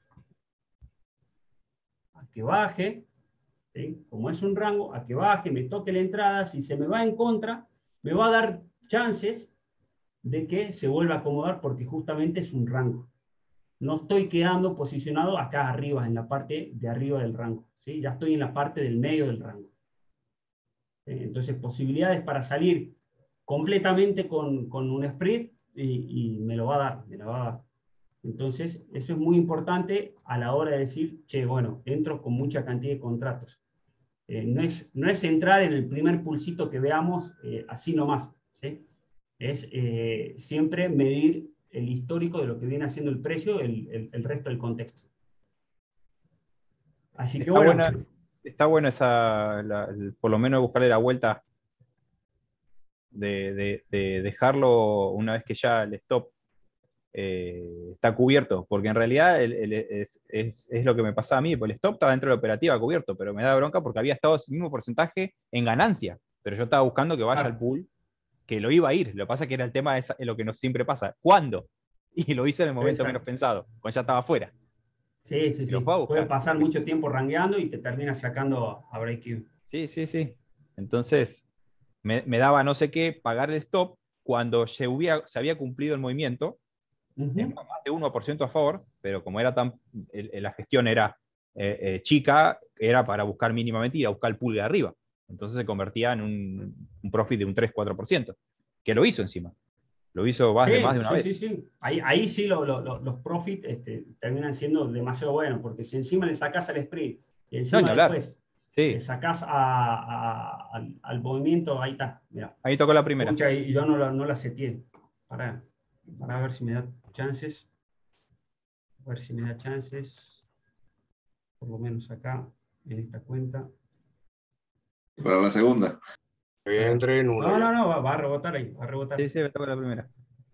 A que baje. ¿Sí? Como es un rango, a que baje, me toque la entrada, si se me va en contra, me va a dar chances de que se vuelva a acomodar porque justamente es un rango. No estoy quedando posicionado acá arriba, en la parte de arriba del rango. ¿Sí? Ya estoy en la parte del medio del rango. Entonces, posibilidades para salir completamente con un spread y me lo va a dar, me lo va a dar. Entonces, eso es muy importante a la hora de decir, che, bueno, entro con mucha cantidad de contratos. no es entrar en el primer pulsito que veamos así nomás, ¿sí? Es siempre medir el histórico de lo que viene haciendo el precio, el resto del contexto. Así que bueno. Está bueno por lo menos buscarle la vuelta de dejarlo una vez que ya el stop está cubierto, porque en realidad es lo que me pasaba a mí, porque el stop estaba dentro de la operativa cubierto, pero me da bronca porque había estado ese mismo porcentaje en ganancia, pero yo estaba buscando que vaya al pool, que lo iba a ir, lo que pasa es que era el tema de lo que nos siempre pasa, ¿cuándo? Y lo hice en el momento menos pensado, cuando ya estaba afuera. Sí. Puede pasar mucho tiempo rangueando y te terminas sacando a break-even. Sí. Entonces, me daba no sé qué pagar el stop cuando se había cumplido el movimiento, más de 1% a favor, pero como era la gestión era chica, era para buscar mínimamente ir a buscar el pool de arriba. Entonces se convertía en un profit de un 3-4%, que lo hizo encima. Lo hizo más de una vez. Sí. Ahí sí los profits terminan siendo demasiado buenos, porque si encima le sacás al sprint y encima después le sacás al movimiento, ahí está. Mirá. Ahí tocó la primera. Escucha, y yo no la seteé. Para ver si me da chances. A ver si me da chances. Por lo menos acá, en esta cuenta. Para la segunda. Entré en una. No, va a rebotar ahí. Va a rebotar. Sí, me toca la primera.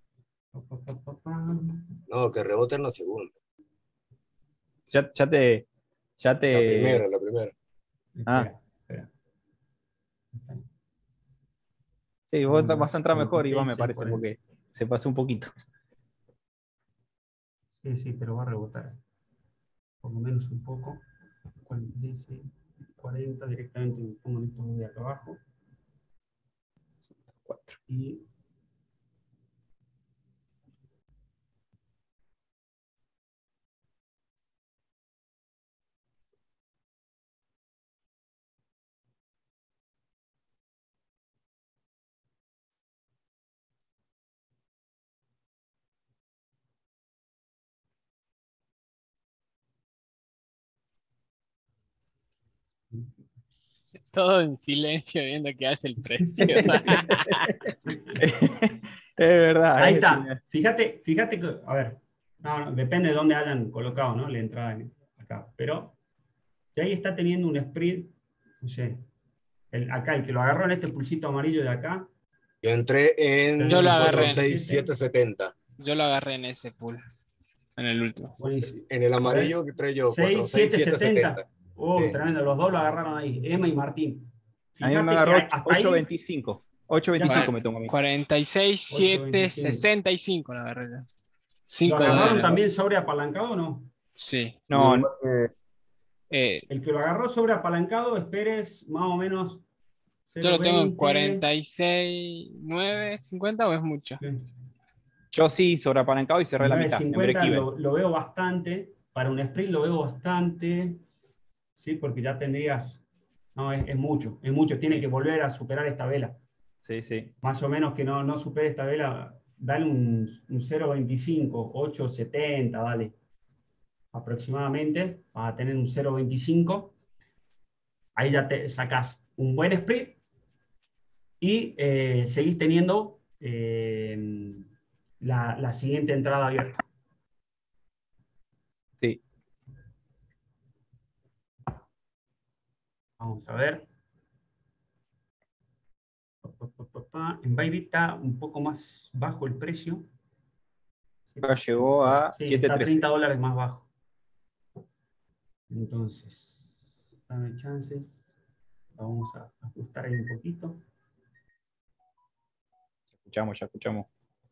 No, que rebote en la segunda. Ya te. La primera. Espera. Sí, vos vas a entrar mejor, Iván, me parece, porque se pasó un poquito. Sí, pero va a rebotar. Por lo menos un poco. 46, 40 directamente me pongo en estos dos de acá abajo. 4. Y Todo en silencio viendo qué hace el precio. Es verdad. ahí está. Fíjate que, a ver, no, depende de dónde hayan colocado, ¿no? La entrada acá. Pero si ahí está teniendo un sprint, no sé, acá el que lo agarró en este pulsito amarillo de acá. Yo entré en Yo lo agarré 46770. Yo lo agarré en ese pool, en el último. Buenísimo. En el amarillo que trae yo, 46770. Sí. Tremendo, los dos lo agarraron ahí, Emma y Martín. A mí me agarró 8.25. 8.25 me tomó a mí. 46.765 la agarré yo. ¿Lo agarraron también sobre apalancado o no? Sí. No. El que lo agarró sobre apalancado, esperes más o menos. Yo lo tengo en 46.950 o es mucho. Sí. Yo sí, sobre apalancado y cerré la mitad. 50 lo veo bastante. Para un sprint lo veo bastante. Sí, porque ya tendrías. No, es mucho. Tiene que volver a superar esta vela. Sí. Más o menos que no supere esta vela. Dale un 0.25, 8.70, dale. Aproximadamente. Vas a tener un 0.25. Ahí ya te sacás un buen sprint. Y seguís teniendo la siguiente entrada abierta. Sí. Vamos a ver. En Bybit está un poco más bajo el precio. Llegó a sí, está $7.13. $30 más bajo. Entonces, dame chances. Vamos a ajustar ahí un poquito. Ya escuchamos.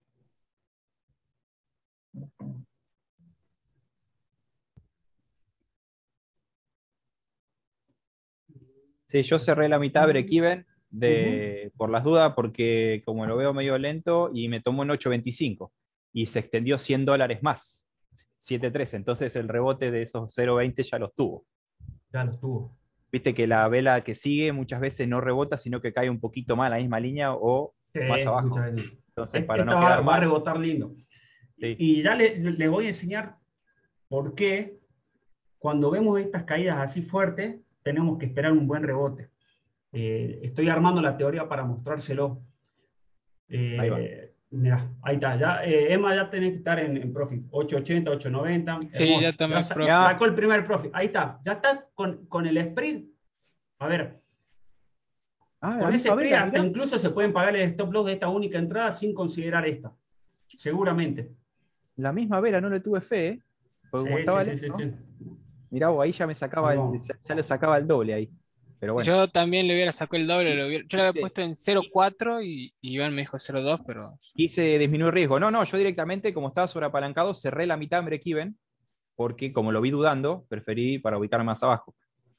Sí, yo cerré la mitad break-even por las dudas, porque como lo veo medio lento, y me tomó en 8.25 y se extendió $100 más, 7.13. Entonces el rebote de esos 0.20 ya los tuvo. Ya los tuvo. Viste que la vela que sigue muchas veces no rebota, sino que cae un poquito más en la misma línea o más abajo. Muchas veces. Entonces, para no Esta quedar va a mal. rebotar lindo. Sí. Y ya le voy a enseñar por qué cuando vemos estas caídas así fuertes, tenemos que esperar un buen rebote. Estoy armando la teoría para mostrárselo. Ahí va. Mirá, ahí está. Ya, Emma, ya tenés que estar en profit. 880, 890. Sí, Hermoso. ya tomé profit. Sacó el primer profit. Ahí está. Ya está con el sprint. A ver, con ese sprint hasta incluso se pueden pagar el stop loss de esta única entrada sin considerar esta. Seguramente. La misma vela, no le tuve fe, ¿eh? Porque como estaba lento, mirá vos, ahí ya me sacaba ya lo sacaba el doble ahí. Pero bueno. Yo también le hubiera sacado el doble, yo lo había puesto en 0.4 y Iván me dijo 0.2, pero... Quise disminuir riesgo. No, yo directamente, como estaba sobreapalancado, cerré la mitad en break-even, porque como lo vi dudando, preferí para ubicarme más abajo.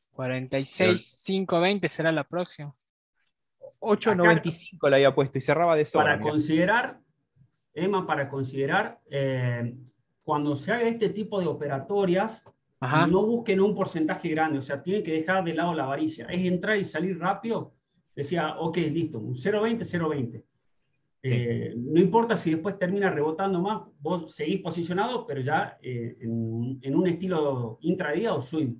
46.520 será la próxima. 8.95 la había puesto y cerraba de sobra. Para considerar, Emma, cuando se haga este tipo de operatorias, no busquen un porcentaje grande, o sea, tienen que dejar de lado la avaricia. Es entrar y salir rápido. Decía, ok, listo, un 0.20, 0.20. No importa si después termina rebotando más, vos seguís posicionado, pero ya en un estilo intradía o swing.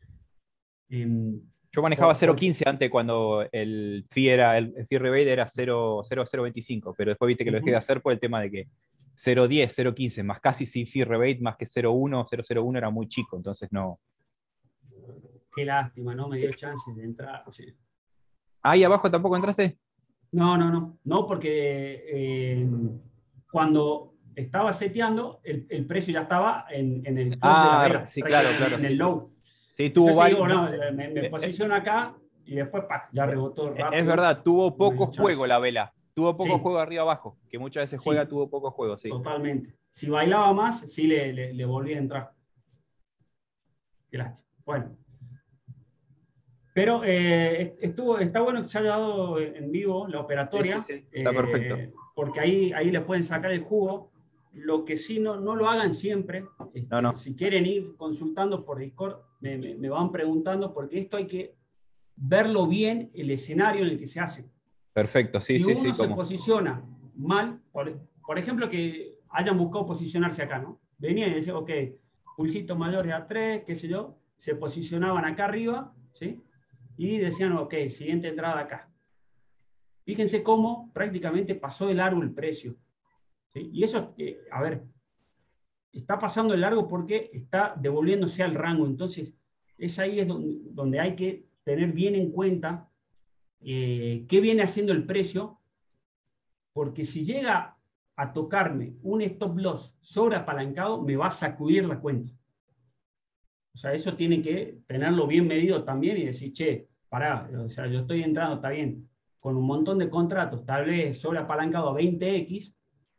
Yo manejaba 0.15 antes cuando el fee rebate era 0.025, pero después viste que lo dejé de hacer por el tema de que 0.10, 0.15, más casi sin fee rebate, más que 0.1, 0.01 era muy chico, entonces no. Qué lástima, no me dio chance de entrar. Sí. ¿Ahí abajo tampoco entraste? No, porque cuando estaba seteando, el precio ya estaba en el close de la vela, sí, claro, en el low. Sí, tuvo varios. Me posiciono acá y después ya rebotó rápido. Es verdad, tuvo poco juego la vela. Tuvo poco juego arriba abajo, que muchas veces juega, tuvo poco juego, sí. Totalmente. Si bailaba más, sí le volví a entrar. Qué lástima. Bueno. Pero está bueno que se haya dado en vivo la operatoria. Sí. Está perfecto. Porque ahí le pueden sacar el jugo. Lo que sí, no lo hagan siempre. No. Si quieren ir consultando por Discord, me van preguntando, porque esto hay que verlo bien, el escenario en el que se hace. Perfecto, sí. Si uno se posiciona mal, por ejemplo, que hayan buscado posicionarse acá, ¿no? Venían y decían, ok, pulsito mayor de A3, qué sé yo, se posicionaban acá arriba, ¿sí? Y decían, ok, siguiente entrada acá. Fíjense cómo prácticamente pasó de largo el precio. ¿Sí? Y eso, a ver, está pasando de largo porque está devolviéndose al rango. Entonces, ahí es donde hay que tener bien en cuenta qué viene haciendo el precio, porque si llega a tocarme un stop loss sobreapalancado, me va a sacudir la cuenta. O sea, eso tiene que tenerlo bien medido también y decir, che, pará, o sea, yo estoy entrando, está bien, con un montón de contratos, tal vez sobreapalancado a 20x,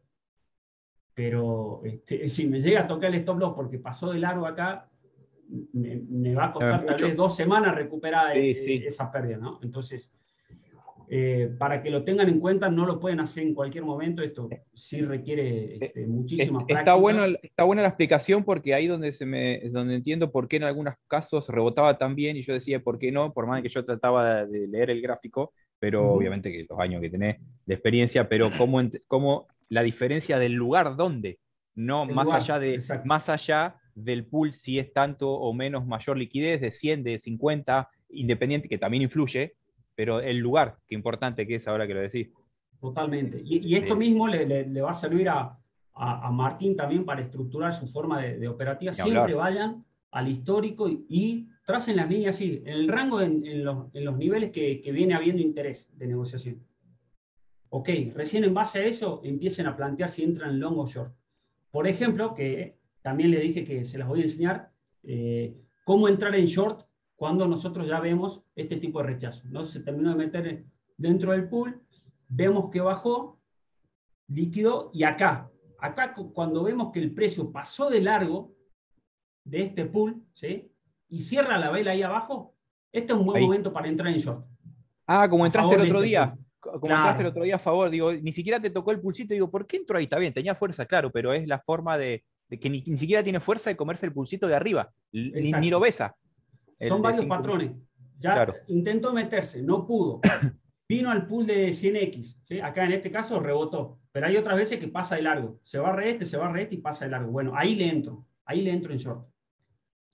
pero si me llega a tocar el stop loss porque pasó de largo acá, me va a costar tal vez 2 semanas recuperar esa pérdida, ¿no? Entonces, para que lo tengan en cuenta, no lo pueden hacer en cualquier momento. Esto sí requiere muchísima práctica. Está buena la explicación, porque ahí donde entiendo por qué en algunos casos rebotaba tan bien y yo decía por qué no, por más que yo trataba de leer el gráfico, pero obviamente que los años que tenés de experiencia, pero cómo la diferencia del lugar donde, no más allá del pool, si es tanto o menos mayor liquidez, de 100, de 50, independiente, que también influye, pero el lugar, qué importante que es ahora que lo decís. Totalmente. Y esto mismo le va a servir a Martín también para estructurar su forma de operativa. Siempre vayan al histórico y tracen las líneas así, en el rango, en los niveles que viene habiendo interés de negociación. Ok, recién en base a eso empiecen a plantear si entran en long o short. Por ejemplo, que también le dije que se las voy a enseñar, cómo entrar en short cuando nosotros ya vemos este tipo de rechazo, ¿no? Se terminó de meter dentro del pool, vemos que bajó, líquido, y acá cuando vemos que el precio pasó de largo de este pool, ¿sí? Y cierra la vela ahí abajo, este es un buen momento para entrar en short. Como entraste el otro día. Pool. Entraste el otro día a favor, digo, ni siquiera te tocó el pulsito, digo, ¿por qué entró ahí? Está bien, tenía fuerza, claro, pero es la forma de que ni siquiera tiene fuerza de comerse el pulsito de arriba, ni lo besa. Son varios patrones. Ya intentó meterse, no pudo. Vino al pool de 100X. ¿Sí? Acá en este caso rebotó. Pero hay otras veces que pasa de largo. Se barre este y pasa de largo. Bueno, ahí le entro en short.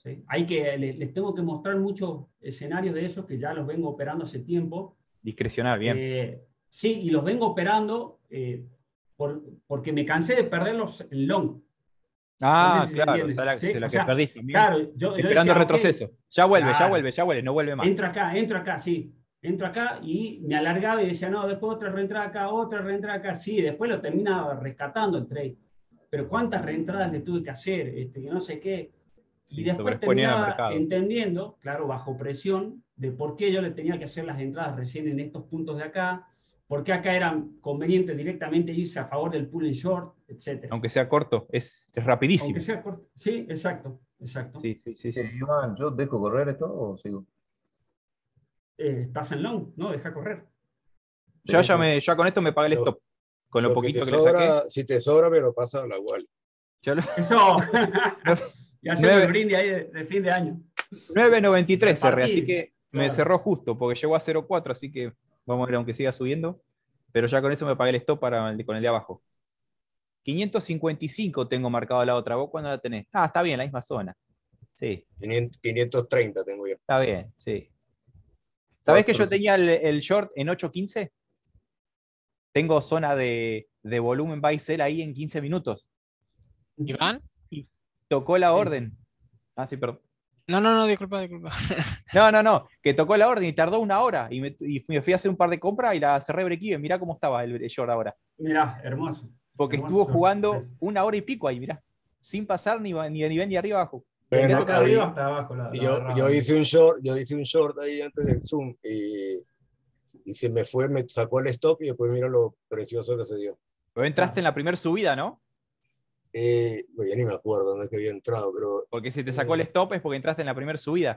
¿sí? Hay que, les tengo que mostrar muchos escenarios de esos que ya los vengo operando hace tiempo. Discrecional, bien. Sí, y los vengo operando porque me cansé de perderlos en long. No sé Ah, si se claro, entiende. esa ¿Sí? la O que sea, perdiste. Bien. claro, yo Esperando decía, el retroceso. Ya vuelve, ya claro, vuelve, ya vuelve, no vuelve más. entro acá, sí. Entro acá y me alargaba y decía, no, después otra reentrada acá. Sí, después lo terminaba rescatando el trade. Pero ¿cuántas reentradas le tuve que hacer? Que no sé qué. Y Sí, después sobreexponiendo al terminaba mercado. Sí. entendiendo, claro, bajo presión, de por qué yo le tenía que hacer las entradas recién en estos puntos de acá, por qué acá era conveniente directamente irse a favor del pull and short, etc. Aunque sea corto, es rapidísimo. Aunque sea corto. Sí, exacto. Sí. Iván, ¿yo dejo correr esto o sigo? Estás en long, ¿no? Deja correr. Ya con esto me pagué el Lo- stop. Con lo Lo que poquito te que le saqué. sobra, si te sobra, me lo pasa a la Wally. Eso. No, Y hacemos el brindis ahí de fin de año. 9.93 cerré, así Repartir, que me claro. cerró justo, porque llegó a 0.4, así que vamos a ver aunque siga subiendo. Pero ya con eso me pagué el stop con el de abajo. 555 tengo marcado la otra. ¿Vos cuándo la tenés? Ah, está bien, la misma zona. Sí, 530 tengo yo. está bien, sí. ¿Sabés que yo tenía el short en 8.15? Tengo zona de volumen buy sell ahí en 15 minutos. ¿Iván? Y tocó la orden. Ah, sí, perdón. No, disculpa. No, que tocó la orden y tardó 1 hora. Y me fui a hacer un par de compras y la cerré break-even. Mirá cómo estaba el short ahora. Mirá, hermoso. Porque hermoso estuvo short. jugando 1 hora y pico ahí, mirá. Sin pasar ni nivel ni arriba abajo. Desde Bueno, acá arriba hasta abajo. yo hice un short ahí antes del Zoom y se me fue, me sacó el stop y después mira lo precioso que se dio. Pero entraste en la primera subida, ¿no? Pues ya ni me acuerdo dónde es que había entrado, pero Porque si te sacó el stop es porque entraste en la primera subida.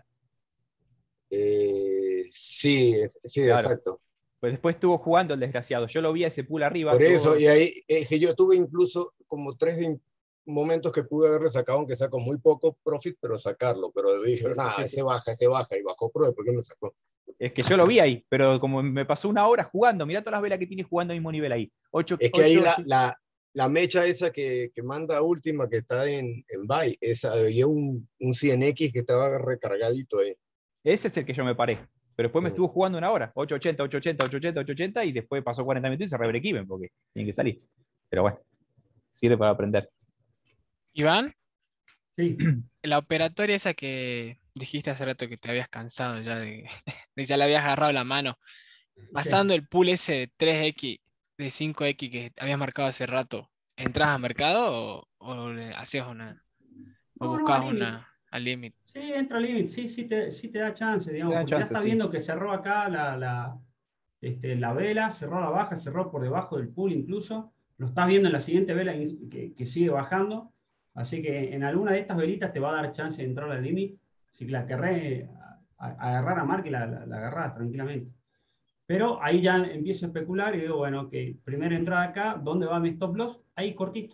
sí, Claro. Exacto. Pues después estuvo jugando el desgraciado. Yo lo vi a ese pool arriba. Por eso, y ahí que yo tuve incluso como 3 momentos que pude haberle sacado, aunque sea con muy poco profit, pero sacarlo. Pero dije, nada, ese baja, y bajó, pero después que me sacó. Es que yo lo vi ahí, pero como me pasó 1 hora jugando, mirá todas las velas que tiene jugando al mismo nivel ahí. Es que ahí la mecha esa que manda última, que está en buy, esa, había un 100X que estaba recargadito ahí. Ese es el que yo me paré. Pero después me estuvo jugando 1 hora. 880 y después pasó 40 minutos y se break-even porque tiene que salir. Pero bueno, sirve para aprender. ¿Iván? Sí. La operatoria esa que dijiste hace rato que te habías cansado ya de ya le habías agarrado la mano. Pasando el pool ese de 3X, de 5X que habías marcado hace rato, ¿entras a mercado o le hacías una, o buscabas una al límite? Sí, entra al límite, sí te da chance, digamos, da porque chance, ya está sí. viendo que cerró acá la vela, cerró la baja, cerró por debajo del pool incluso, lo estás viendo en la siguiente vela que sigue bajando, así que en alguna de estas velitas te va a dar chance de entrar al límite, si la querré agarrar a marca y la agarrás tranquilamente. Pero ahí ya empiezo a especular y digo, bueno, que primera entrada acá, ¿dónde va mi stop loss? Ahí cortito.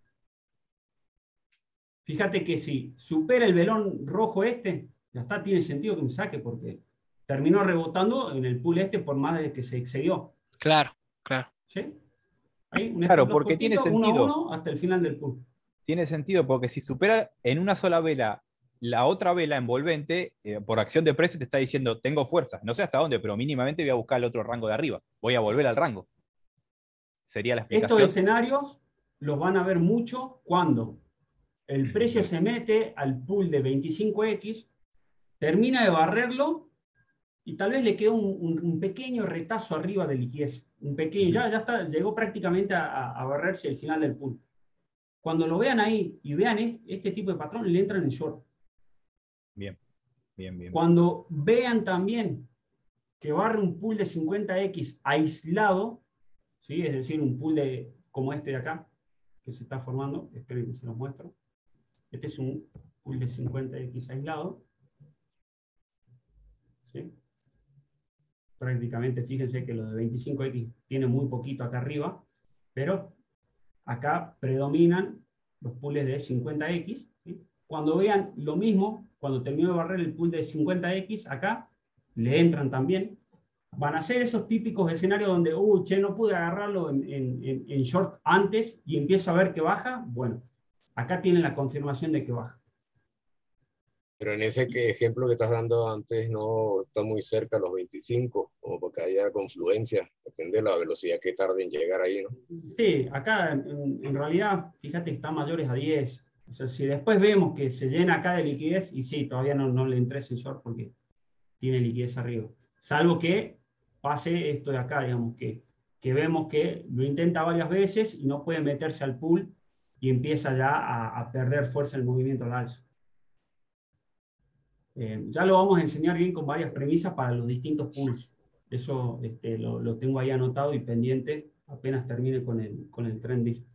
Fíjate que si supera el velón rojo este, ya está, tiene sentido que me saque porque terminó rebotando en el pool este por más de que se excedió. Claro. ¿Sí? Ahí, un Claro, stop loss porque cortito, tiene 1 a sentido. 1 hasta el final del pool. Tiene sentido porque si supera en una sola vela la otra vela envolvente, por acción de precio te está diciendo, tengo fuerza. No sé hasta dónde, pero mínimamente voy a buscar el otro rango de arriba. Voy a volver al rango. Sería la explicación. Estos escenarios los van a ver mucho cuando el precio se mete al pool de 25X, termina de barrerlo y tal vez le queda un pequeño retazo arriba de liquidez. Un pequeño, ya está, llegó prácticamente a barrerse el final del pool. Cuando lo vean ahí y vean este tipo de patrón, le entran en short. Bien. Cuando vean también que barre un pool de 50X aislado, ¿sí? Es decir, un pool como este de acá, que se está formando, esperen que se los muestro. Este es un pool de 50X aislado. ¿Sí? Prácticamente, fíjense que los de 25X tienen muy poquito acá arriba, pero acá predominan los pools de 50X. ¿Sí? Cuando vean lo mismo, cuando termino de barrer el pool de 50X, acá le entran también. Van a ser esos típicos escenarios donde, no pude agarrarlo en short antes y empiezo a ver que baja. Bueno, acá tienen la confirmación de que baja. Pero en ese ejemplo que estás dando antes no está muy cerca a los 25, como porque haya confluencia, depende de la velocidad que tarde en llegar ahí, ¿no? Sí, acá en realidad, fíjate que está mayores a 10. O sea, si después vemos que se llena acá de liquidez, y sí, todavía no le entré ese short porque tiene liquidez arriba. Salvo que pase esto de acá, digamos, que vemos que lo intenta varias veces y no puede meterse al pool y empieza ya a perder fuerza el movimiento al alza. Ya lo vamos a enseñar bien con varias premisas para los distintos pools. Eso lo tengo ahí anotado y pendiente apenas termine con el trend lift.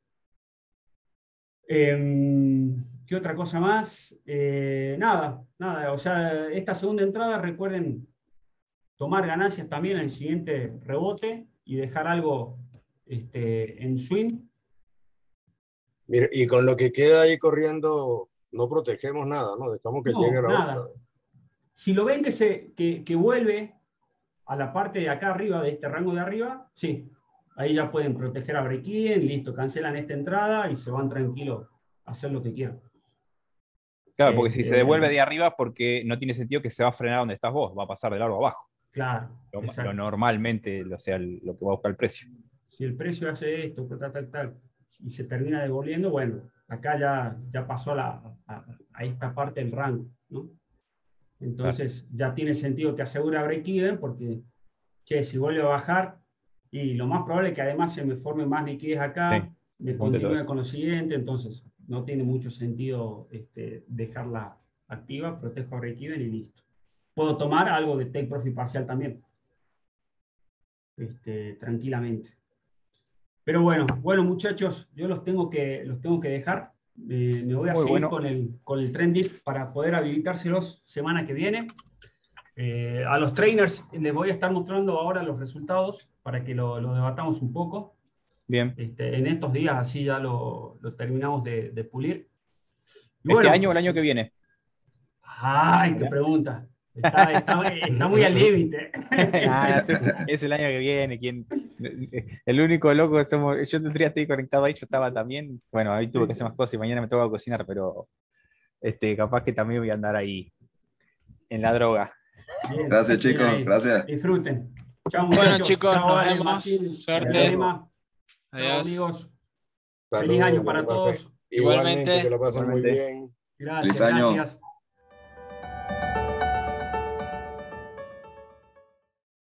¿Qué otra cosa más? Nada. O sea, esta segunda entrada, recuerden tomar ganancias también en el siguiente rebote y dejar algo en swing. Mira, y con lo que queda ahí corriendo, no protegemos nada, ¿no? Dejamos que llegue a la nada. otra. Si lo ven que vuelve a la parte de acá arriba, de este rango de arriba, sí, ahí ya pueden proteger a break-even, listo, cancelan esta entrada y se van tranquilos a hacer lo que quieran. Claro, porque si se devuelve de arriba, porque no tiene sentido que se va a frenar donde estás vos, va a pasar de largo abajo. Claro, lo normalmente, o sea, lo que va a buscar el precio. Si el precio hace esto, tal, y se termina devolviendo, bueno, acá ya pasó a esta parte del rango, ¿no? Entonces ya tiene sentido que asegura break-even porque, che, si vuelve a bajar, y lo más probable es que además se me forme más liquidez acá, me continúe con lo siguiente, entonces no tiene mucho sentido dejarla activa, protejo break-even y listo. Puedo tomar algo de take profit parcial también, tranquilamente. Pero bueno, muchachos, yo los tengo que dejar. Me voy a seguir con el trend lift para poder habilitárselos semana que viene. A los trainers les voy a estar mostrando ahora los resultados para que lo debatamos un poco. Bien. En estos días así ya lo terminamos de pulir. Y ¿Este año o el año que viene? ¡Ay, qué pregunta! Está muy al límite. Es el año que viene. El único loco somos. Yo el otro día estoy conectado ahí, yo estaba también. Bueno, ahí tuve que hacer más cosas y mañana me toca cocinar, pero capaz que también voy a andar ahí en la droga. Bien, gracias, chicos. Gracias. Disfruten. Chao, muchachos. Bueno, chicos, chao, nos vemos. Martín. Suerte. Adiós, amigos. Saludos, feliz año para todos. Igualmente, que lo pasen muy bien. Gracias.